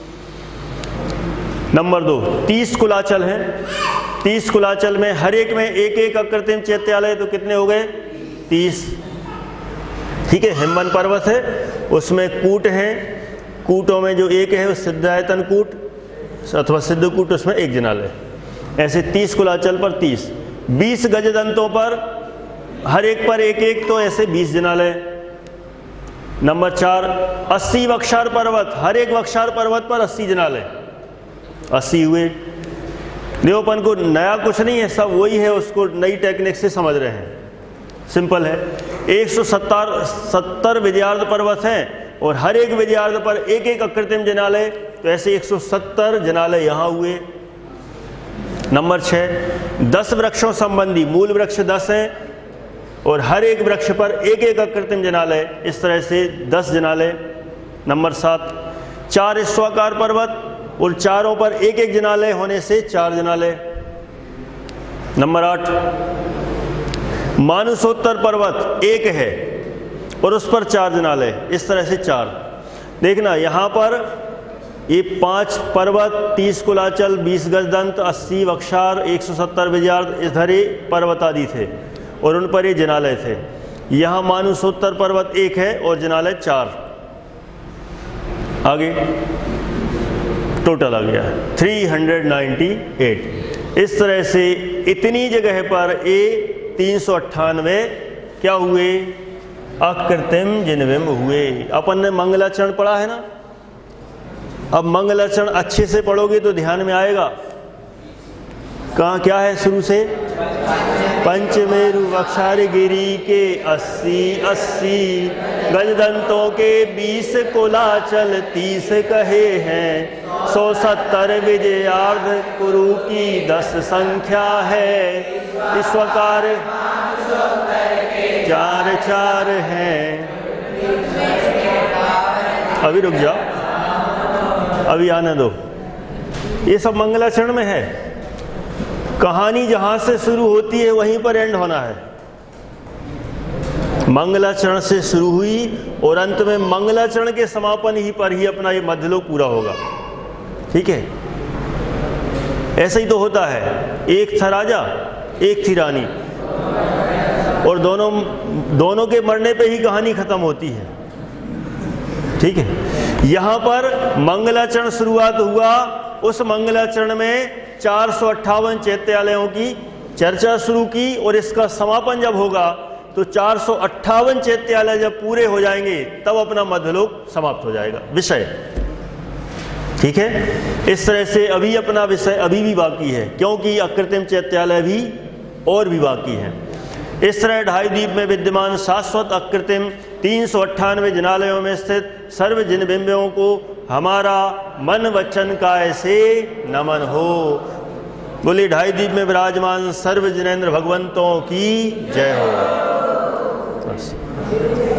नंबर दो, तीस कुलाचल हैं। तीस कुलाचल में हर एक में एक एक अकृत्रिम चैत्यालय, तो कितने हो गए? तीस। ठीक है, हिमवन पर्वत है, उसमें कूट हैं, कूटों में जो एक है वो सिद्धायतन कूट अथवा सिद्ध कूट, उसमें एक जनालय। ऐसे तीस कुलाचल पर तीस। बीस गजदंतों पर हर एक पर एक एक, तो ऐसे बीस जनालय। नंबर चार, अस्सी वक्षार पर्वत, हर एक वक्षार पर्वत पर अस्सी जनालय, अस्सी हुए। देवपन को नया कुछ नहीं है, सब वही है, उसको नई टेक्निक से समझ रहे हैं, सिंपल है। एक सौ सत्तर सत्तर विद्यार्थ पर्वत हैं और हर एक विद्यार्थ पर एक एक अकृत्रिम जनालय, तो ऐसे एक सौ सत्तर जनालय यहाँ हुए। नंबर छः, दस वृक्षों संबंधी, मूल वृक्ष दस हैं और हर एक वृक्ष पर एक एक अकृत्रिम जनालय, इस तरह से दस जनालय। नंबर सात, चार ईश्वाकार पर्वत और चारों पर एक एक जनालय होने से चार जनालय। नंबर आठ, मानुषोत्तर पर्वत एक है और उस पर चार जनालय, इस तरह से चार। देखना यहाँ पर ये पांच पर्वत, तीस कुलाचल, बीस गजदंत, अस्सी वक्षार, एक सौ सत्तर विद्यार्थ, इधर ही पर्वत आदि थे और उन पर ये जनालय थे। यहाँ मानुषोत्तर पर्वत एक है और जनालय चार। आगे टोटल आ गया है थ्री हंड्रेड नाइन्टी एट। इस तरह से इतनी जगह पर ए तीन सौ अट्ठानवे क्या हुए? अकृत्रिम जिनबिंब हुए। अपन ने मंगलाचरण पढ़ा है ना, अब मंगलाचरण अच्छे से पढ़ोगे तो ध्यान में आएगा। कहाँ क्या है शुरू से? पंचमेरु वक्षारगिरी के अस्सी अस्सी, गजदंतों के बीस कुलाचल तीस कहे हैं, सौ सत्तर विजयार्ध कुरु की दस संख्या है, ईश्वकार चार चार हैं। अभी रुक जाओ, अभी आने दो, ये सब मंगलाचरण में है। कहानी जहां से शुरू होती है वहीं पर एंड होना है। मंगलाचरण से शुरू हुई और अंत में मंगलाचरण के समापन ही पर ही अपना ये मध्यलोक पूरा होगा। ठीक है, ऐसा ही तो होता है। एक था राजा, एक थी रानी, और दोनों दोनों के मरने पे ही कहानी खत्म होती है। ठीक है, यहाँ पर मंगलाचरण शुरुआत हुआ, उस मंगलाचरण में चार सौ अट्ठावन चैत्यालयों की चर्चा शुरू की और इसका समापन जब होगा तो चार सौ अट्ठावन चैत्यालय जब पूरे हो जाएंगे तब अपना मध्यलोक समाप्त हो जाएगा। विषय ठीक है। इस तरह से अभी अपना विषय अभी भी बाकी है, क्योंकि अकृत्रिम चैत्यालय भी और भी बाकी है। इस तरह ढाई द्वीप में विद्यमान शाश्वत अकृत्रिम तीन सौ अट्ठानवे जिनालयों में स्थित सर्व जिनबिंबों को हमारा मन वचन काय से नमन हो। बोले ढाई द्वीप में विराजमान सर्व जिनेंद्र भगवंतों की जय हो। बस।